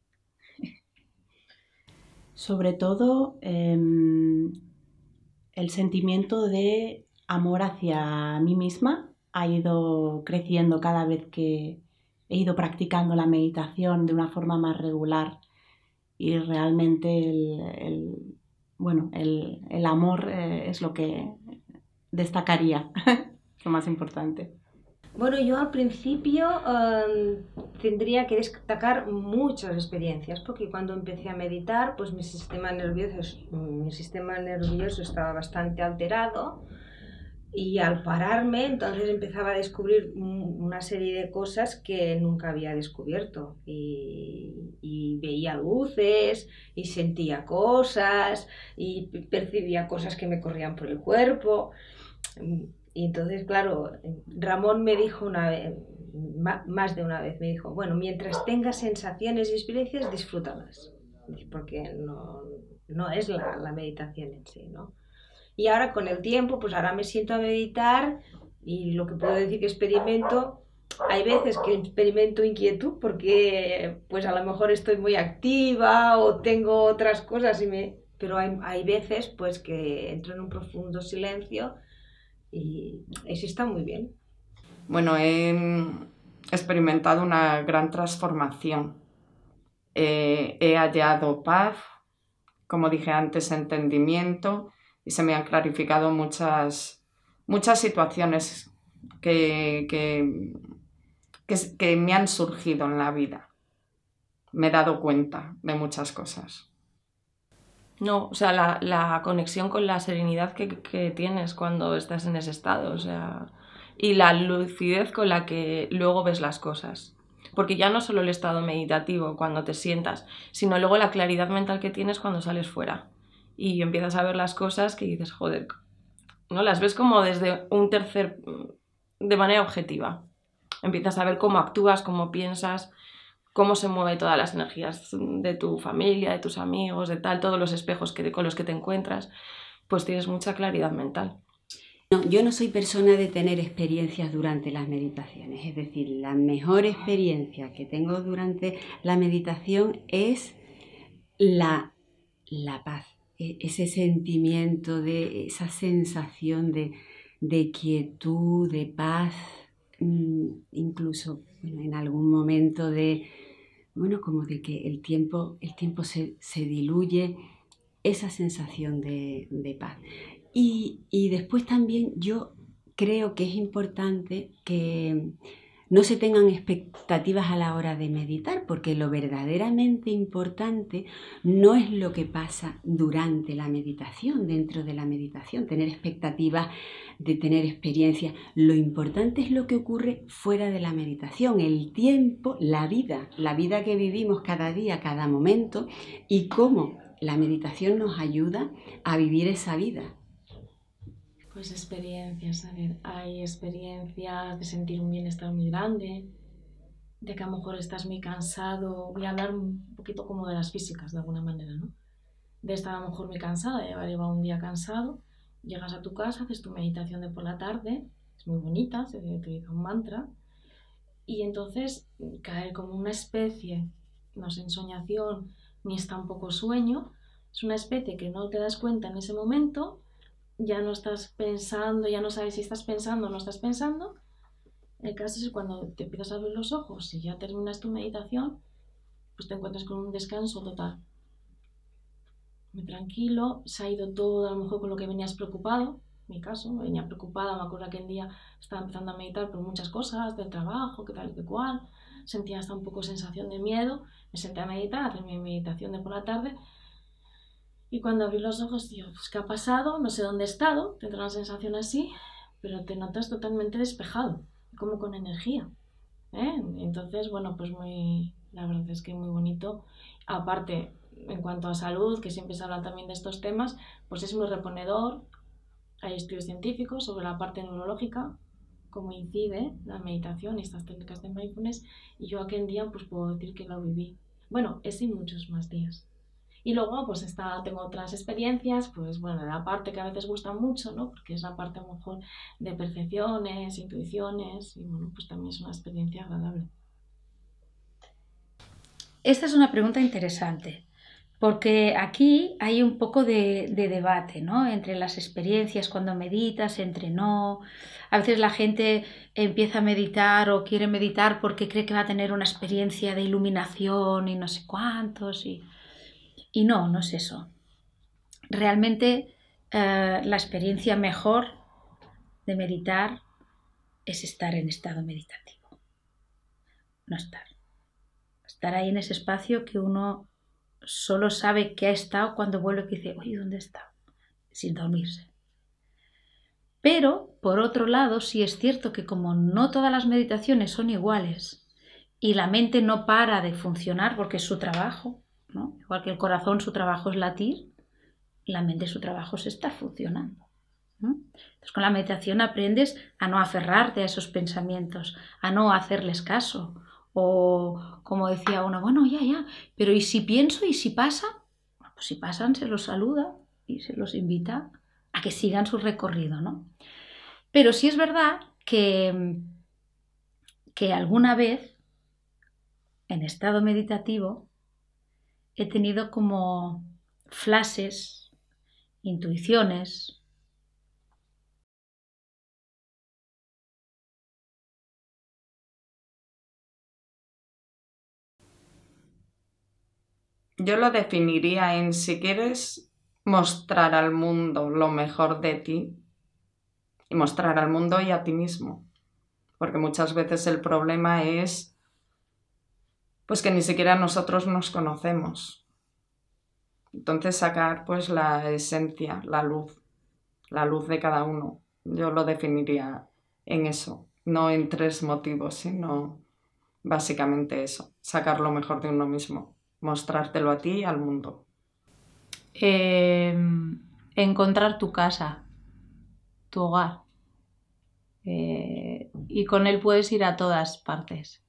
Speaker 1: Sobre todo el sentimiento de amor hacia mí misma ha ido creciendo cada vez que he ido practicando la meditación de una forma más regular, y realmente el amor es lo que destacaría, lo más importante.
Speaker 10: Bueno, yo al principio tendría que destacar muchas experiencias, porque cuando empecé a meditar, pues mi sistema nervioso estaba bastante alterado, y al pararme, entonces empezaba a descubrir una serie de cosas que nunca había descubierto, y veía luces, y sentía cosas, y percibía cosas que me corrían por el cuerpo. Y entonces, claro, Ramón me dijo una vez, más de una vez, me dijo, bueno, mientras tengas sensaciones y experiencias, disfrútalas, porque no es la meditación en sí, ¿no? Y ahora con el tiempo, pues ahora me siento a meditar y lo que puedo decir que experimento, hay veces que experimento inquietud porque pues a lo mejor estoy muy activa o tengo otras cosas, pero hay veces pues que entro en un profundo silencio y eso está muy bien.
Speaker 18: Bueno, he experimentado una gran transformación. He hallado paz, como dije antes, entendimiento, y se me han clarificado muchas situaciones que me han surgido en la vida. Me he dado cuenta de muchas cosas.
Speaker 6: No, o sea, la conexión con la serenidad que tienes cuando estás en ese estado, o sea, y la lucidez con la que luego ves las cosas. Porque ya no solo el estado meditativo cuando te sientas, sino luego la claridad mental que tienes cuando sales fuera. Y empiezas a ver las cosas que dices, joder, ¿no? Las ves como desde de manera objetiva. Empiezas a ver cómo actúas, cómo piensas, cómo se mueven todas las energías de tu familia, de tus amigos, de tal, todos los espejos con los que te encuentras, pues tienes mucha claridad mental.
Speaker 12: No, yo no soy persona de tener experiencias durante las meditaciones, es decir, la mejor experiencia que tengo durante la meditación es la paz, ese sentimiento, esa sensación de quietud, de paz, incluso en algún momento como de que el tiempo se diluye, esa sensación de paz. Y después también yo creo que es importante que no se tengan expectativas a la hora de meditar, porque lo verdaderamente importante no es lo que pasa durante la meditación, dentro de la meditación, tener expectativas de tener experiencia. Lo importante es lo que ocurre fuera de la meditación, el tiempo, la vida que vivimos cada día, cada momento, y cómo la meditación nos ayuda a vivir esa vida.
Speaker 19: Pues experiencias, a ver, hay experiencias de sentir un bienestar muy grande, de que a lo mejor estás muy cansado, voy a hablar un poquito como de las físicas de alguna manera, ¿no? De estar a lo mejor muy cansada, de haber llevado un día cansado, llegas a tu casa, haces tu meditación de por la tarde, es muy bonita, se utiliza un mantra, y entonces caer como una especie, no es ensoñación, ni es tampoco sueño, es una especie que no te das cuenta en ese momento. Ya no estás pensando, ya no sabes si estás pensando o no estás pensando. El caso es cuando te empiezas a abrir los ojos y ya terminas tu meditación, pues te encuentras con un descanso total. Muy tranquilo, se ha ido todo a lo mejor con lo que venías preocupado. En mi caso, venía preocupada, me acuerdo que aquel día estaba empezando a meditar por muchas cosas, del trabajo, qué tal y qué cual. Sentía hasta un poco sensación de miedo. Me senté a meditar, a hacer mi meditación de por la tarde. Y cuando abrí los ojos, digo, pues ¿qué ha pasado? No sé dónde he estado, te entra una sensación así, pero te notas totalmente despejado, como con energía. Entonces, bueno, pues la verdad es que muy bonito. Aparte, en cuanto a salud, que siempre se habla también de estos temas, pues es muy reponedor. Hay estudios científicos sobre la parte neurológica, cómo incide la meditación y estas técnicas de mindfulness, y yo aquel día pues puedo decir que lo viví. Bueno, ese y muchos más días. Y luego pues tengo otras experiencias, pues bueno, la parte que a veces gusta mucho, ¿no? Porque es la parte a lo mejor de percepciones, intuiciones, y bueno, pues también es una experiencia agradable.
Speaker 9: Esta es una pregunta interesante, porque aquí hay un poco de debate, ¿no? Entre las experiencias cuando meditas, entre no. A veces la gente empieza a meditar o quiere meditar porque cree que va a tener una experiencia de iluminación y no sé cuántos, y no es eso. Realmente la experiencia mejor de meditar es estar en estado meditativo. No estar. Estar ahí en ese espacio que uno solo sabe que ha estado cuando vuelve y dice, oye, ¿dónde está? Sin dormirse. Pero, por otro lado, sí es cierto que como no todas las meditaciones son iguales y la mente no para de funcionar porque es su trabajo, ¿no? Igual que el corazón su trabajo es latir, la mente su trabajo es estar funcionando. Entonces, con la meditación aprendes a no aferrarte a esos pensamientos, a no hacerles caso. O como decía uno, bueno, ya, pero ¿y si pienso y si pasa? Pues si pasan se los saluda y se los invita a que sigan su recorrido, ¿no? Pero sí es verdad que alguna vez en estado meditativo he tenido como flashes, intuiciones.
Speaker 18: Yo lo definiría en si quieres mostrar al mundo lo mejor de ti y mostrar al mundo y a ti mismo. Porque muchas veces el problema es pues que ni siquiera nosotros nos conocemos. Entonces sacar pues la esencia, la luz de cada uno. Yo lo definiría en eso, no en 3 motivos, sino básicamente eso, sacar lo mejor de uno mismo, mostrártelo a ti y al mundo.
Speaker 3: Encontrar tu casa, tu hogar. Y con él puedes ir a todas partes.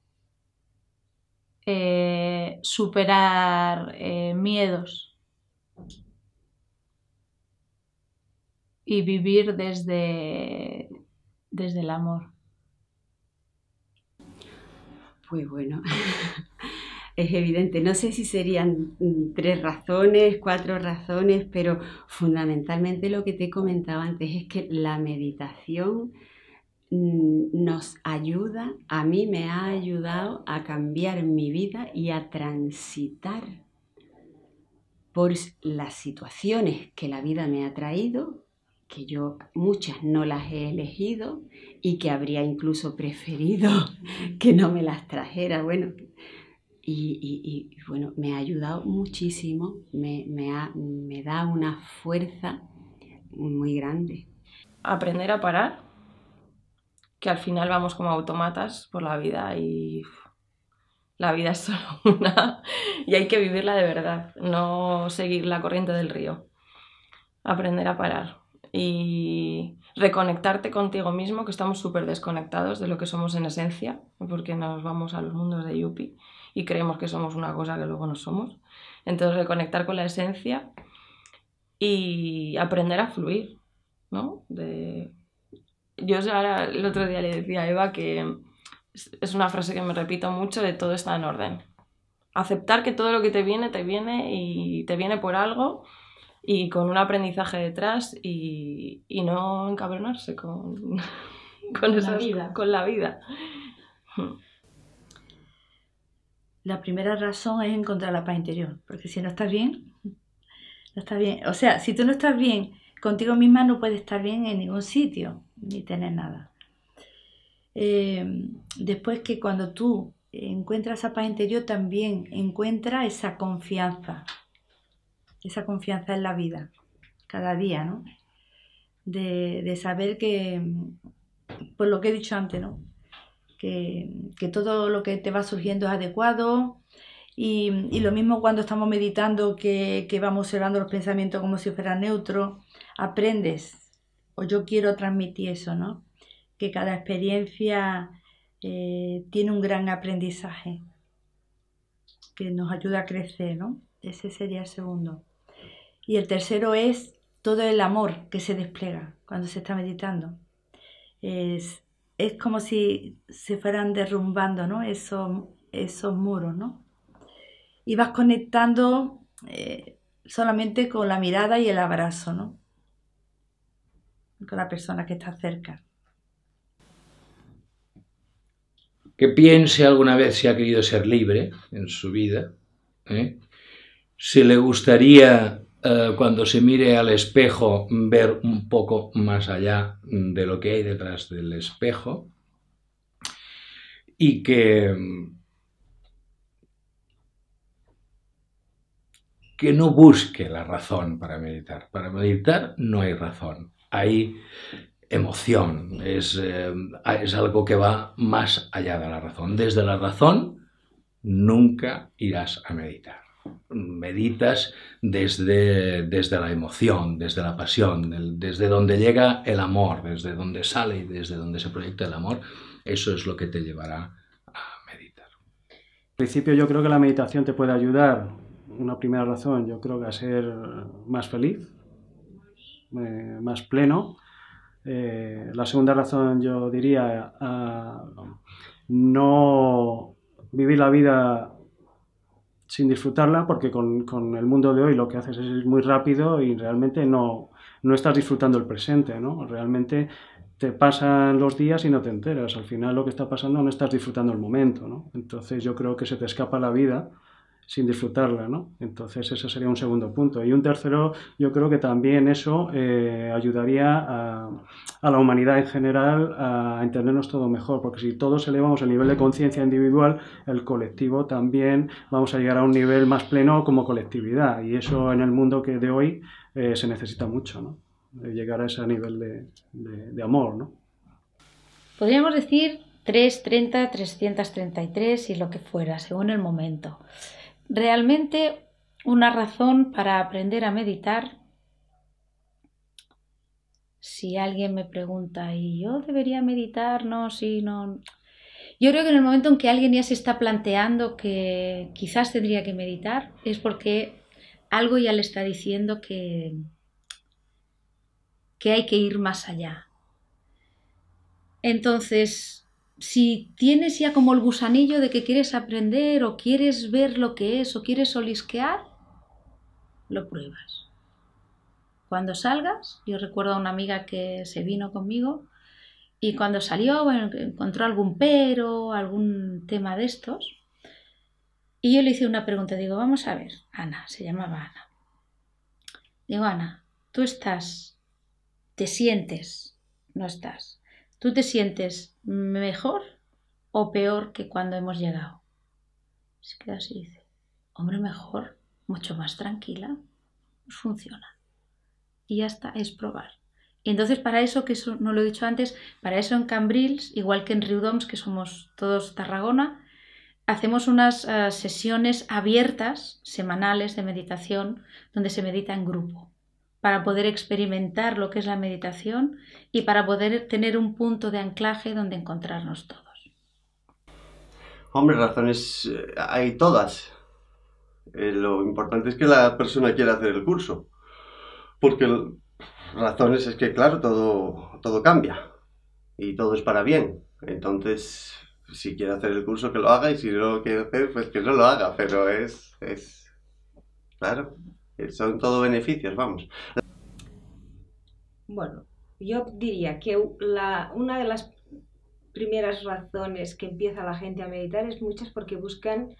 Speaker 3: Superar miedos y vivir desde el amor.
Speaker 12: Pues bueno, es evidente, no sé si serían 3 razones, 4 razones, pero fundamentalmente lo que te comentaba antes es que la meditación nos ayuda, a mí me ha ayudado a cambiar mi vida y a transitar por las situaciones que la vida me ha traído, que yo muchas no las he elegido y que habría incluso preferido que no me las trajera. Bueno, y bueno, me ha ayudado muchísimo, me da una fuerza muy grande.
Speaker 6: Aprender a parar, que al final vamos como autómatas por la vida y la vida es solo una y hay que vivirla de verdad, no seguir la corriente del río. Aprender a parar y reconectarte contigo mismo, que estamos súper desconectados de lo que somos en esencia, porque nos vamos a los mundos de Yuppie y creemos que somos una cosa que luego no somos. Entonces reconectar con la esencia y aprender a fluir, ¿no? Yo ahora el otro día le decía a Eva que es una frase que me repito mucho, de todo está en orden. Aceptar que todo lo que te viene y te viene por algo y con un aprendizaje detrás y no encabronarse con la vida.
Speaker 4: La primera razón es encontrar la paz interior, porque si no estás bien, no estás bien. O sea, si tú no estás bien contigo misma, no puedes estar bien en ningún sitio, ni tener nada. Después, que cuando tú encuentras esa paz interior, también encuentras esa confianza en la vida, cada día, ¿no? De saber que, pues lo que he dicho antes, ¿no? Que todo lo que te va surgiendo es adecuado y lo mismo cuando estamos meditando, que vamos observando los pensamientos como si fueran neutros, aprendes, o yo quiero transmitir eso, ¿no? Que cada experiencia tiene un gran aprendizaje que nos ayuda a crecer, ¿no? Ese sería el segundo. Y el tercero es todo el amor que se despliega cuando se está meditando. Es como si se fueran derrumbando, ¿no? Esos muros, ¿no? Y vas conectando solamente con la mirada y el abrazo, ¿no? Con la persona que está cerca.
Speaker 7: Que piense alguna vez si ha querido ser libre en su vida, si le gustaría cuando se mire al espejo ver un poco más allá de lo que hay detrás del espejo, y que no busque la razón para meditar. Para meditar no hay razón, hay emoción, es algo que va más allá de la razón. Desde la razón nunca irás a meditar. meditas desde la emoción, desde la pasión, desde donde llega el amor, desde donde sale y desde donde se proyecta el amor, eso es lo que te llevará a meditar.
Speaker 2: Al principio yo creo que la meditación te puede ayudar, una primera razón, yo creo que a ser más feliz, más pleno. La segunda razón yo diría a no vivir la vida sin disfrutarla, porque con el mundo de hoy lo que haces es ir muy rápido y realmente no estás disfrutando el presente, ¿no? Realmente te pasan los días y no te enteras. Al final lo que está pasando no estás disfrutando el momento, ¿no? Entonces yo creo que se te escapa la vida sin disfrutarla, ¿no? Entonces ese sería un segundo punto. Y un tercero, yo creo que también eso ayudaría a la humanidad en general a entendernos todo mejor, porque si todos elevamos el nivel de conciencia individual, el colectivo también vamos a llegar a un nivel más pleno como colectividad, y eso en el mundo que de hoy se necesita mucho, ¿no? De llegar a ese nivel de amor, ¿no?
Speaker 9: Podríamos decir 330, 333 y lo que fuera, según el momento. Realmente una razón para aprender a meditar, si alguien me pregunta, ¿y yo debería meditar? No, sí, no. Yo creo que en el momento en que alguien ya se está planteando que quizás tendría que meditar, es porque algo ya le está diciendo que hay que ir más allá. Entonces, si tienes ya como el gusanillo de que quieres aprender o quieres ver lo que es o quieres olisquear, lo pruebas. Cuando salgas, yo recuerdo a una amiga que se vino conmigo y cuando salió, bueno, encontró algún pero, algún tema de estos, y yo le hice una pregunta, digo, vamos a ver, Ana, se llamaba Ana. Digo, Ana, tú te sientes, no estás. ¿Tú te sientes mejor o peor que cuando hemos llegado? Se queda así y dice, hombre, mejor, mucho más tranquila, pues funciona. Y ya está, es probar. Y entonces para eso, que eso no lo he dicho antes, para eso en Cambrils, igual que en Riudoms, que somos todos Tarragona, hacemos unas sesiones abiertas, semanales de meditación, donde se medita en grupo, para poder experimentar lo que es la meditación y para poder tener un punto de anclaje donde encontrarnos todos.
Speaker 13: Hombre, razones hay todas. Lo importante es que la persona quiera hacer el curso. Porque razones es que, claro, todo cambia. Y todo es para bien. Entonces, si quiere hacer el curso, que lo haga. Y si no lo quiere hacer, pues que no lo haga. Pero claro, son todo beneficios, vamos.
Speaker 10: Bueno, yo diría que una de las primeras razones que empieza la gente a meditar es muchas porque buscan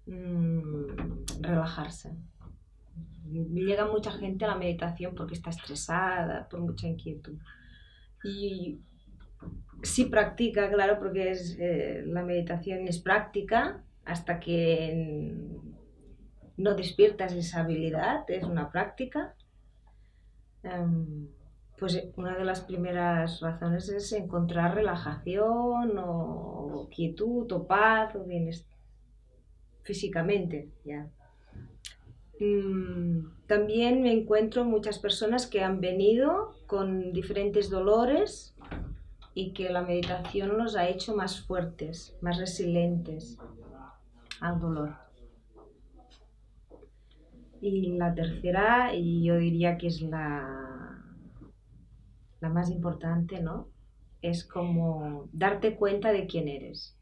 Speaker 10: relajarse. Llega mucha gente a la meditación porque está estresada, por mucha inquietud. Y sí practica, claro, porque la meditación es práctica hasta que no despiertas esa habilidad, es una práctica. Pues una de las primeras razones es encontrar relajación o quietud o paz o bienestar físicamente, ya. También me encuentro muchas personas que han venido con diferentes dolores y que la meditación los ha hecho más fuertes, más resilientes al dolor. Y la tercera, y yo diría que es la más importante, ¿no? Es como darte cuenta de quién eres.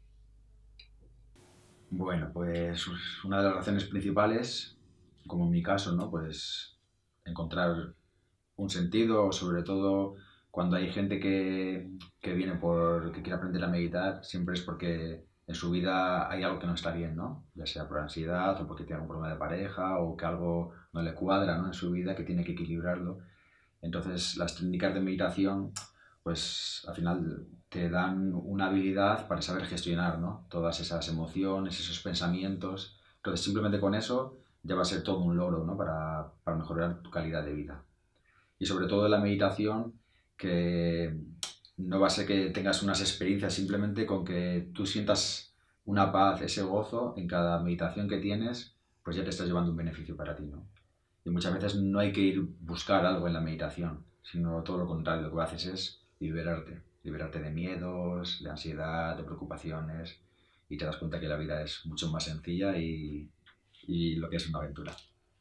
Speaker 15: Bueno, pues una de las razones principales, como en mi caso, ¿no? Pues encontrar un sentido, sobre todo cuando hay gente que viene que quiere aprender a meditar, siempre es porque en su vida hay algo que no está bien, ¿no? Ya sea por ansiedad o porque tiene un problema de pareja o que algo no le cuadra, ¿no? En su vida, que tiene que equilibrarlo. Entonces las técnicas de meditación, pues al final te dan una habilidad para saber gestionar, ¿no? Todas esas emociones, esos pensamientos. Entonces simplemente con eso ya va a ser todo un logro, ¿no? Para mejorar tu calidad de vida. Y sobre todo en la meditación, que no va a ser que tengas unas experiencias, simplemente con que tú sientas una paz, ese gozo en cada meditación que tienes, pues ya te estás llevando un beneficio para ti, ¿no? Y muchas veces no hay que ir buscar algo en la meditación, sino todo lo contrario, lo que haces es liberarte de miedos, de ansiedad, de preocupaciones, y te das cuenta que la vida es mucho más sencilla y lo que es una aventura.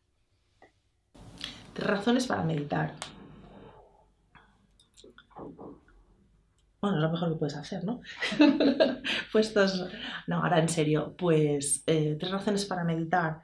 Speaker 17: 3 razones para meditar. Bueno, es lo mejor que puedes hacer, ¿no? Puestos... No, ahora en serio, pues 3 razones para meditar.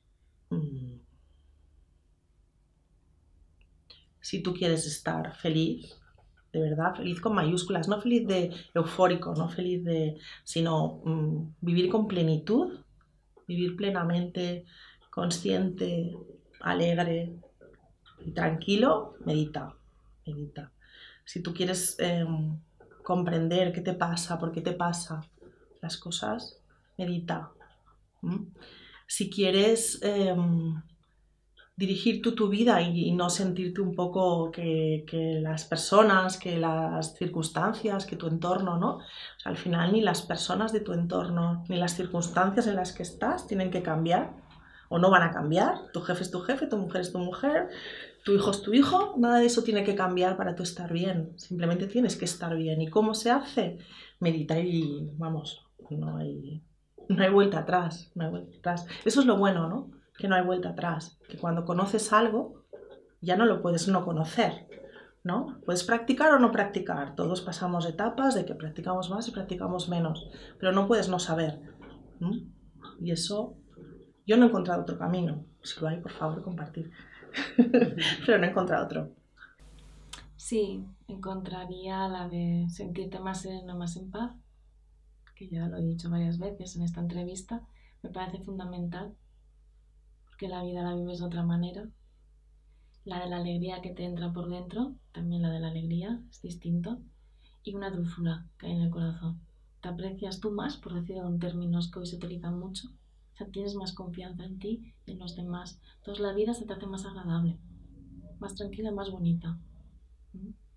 Speaker 17: Si tú quieres estar feliz, de verdad, feliz con mayúsculas, no feliz de eufórico, no feliz de... sino vivir con plenitud, vivir plenamente, consciente, alegre y tranquilo, medita. Si tú quieres comprender qué te pasa, por qué te pasa las cosas, medita. Si quieres dirigir tú tu vida y no sentirte un poco que las personas, que las circunstancias, que tu entorno, ¿no? O sea, al final ni las personas de tu entorno, ni las circunstancias en las que estás tienen que cambiar o no van a cambiar. Tu jefe es tu jefe, tu mujer es tu mujer, tu hijo es tu hijo, nada de eso tiene que cambiar para tú estar bien. Simplemente tienes que estar bien. ¿Y cómo se hace? Meditar y, vamos, no hay vuelta atrás, no hay vuelta atrás. Eso es lo bueno, ¿no? Que no hay vuelta atrás, que cuando conoces algo ya no lo puedes no conocer, ¿no? Puedes practicar o no practicar, todos pasamos etapas de que practicamos más y practicamos menos, pero no puedes no saber, ¿no? Y eso, yo no he encontrado otro camino, si lo hay, por favor, compartir, pero no he encontrado otro.
Speaker 19: Sí, encontraría la de sentirte más sereno, más en paz, que ya lo he dicho varias veces en esta entrevista, me parece fundamental. Que la vida la vives de otra manera. La de la alegría que te entra por dentro, también la de la alegría, es distinto. Y una dulzura que hay en el corazón. Te aprecias tú más, por decirlo en términos que hoy se utilizan mucho. O sea, tienes más confianza en ti y en los demás. Entonces la vida se te hace más agradable, más tranquila, más bonita.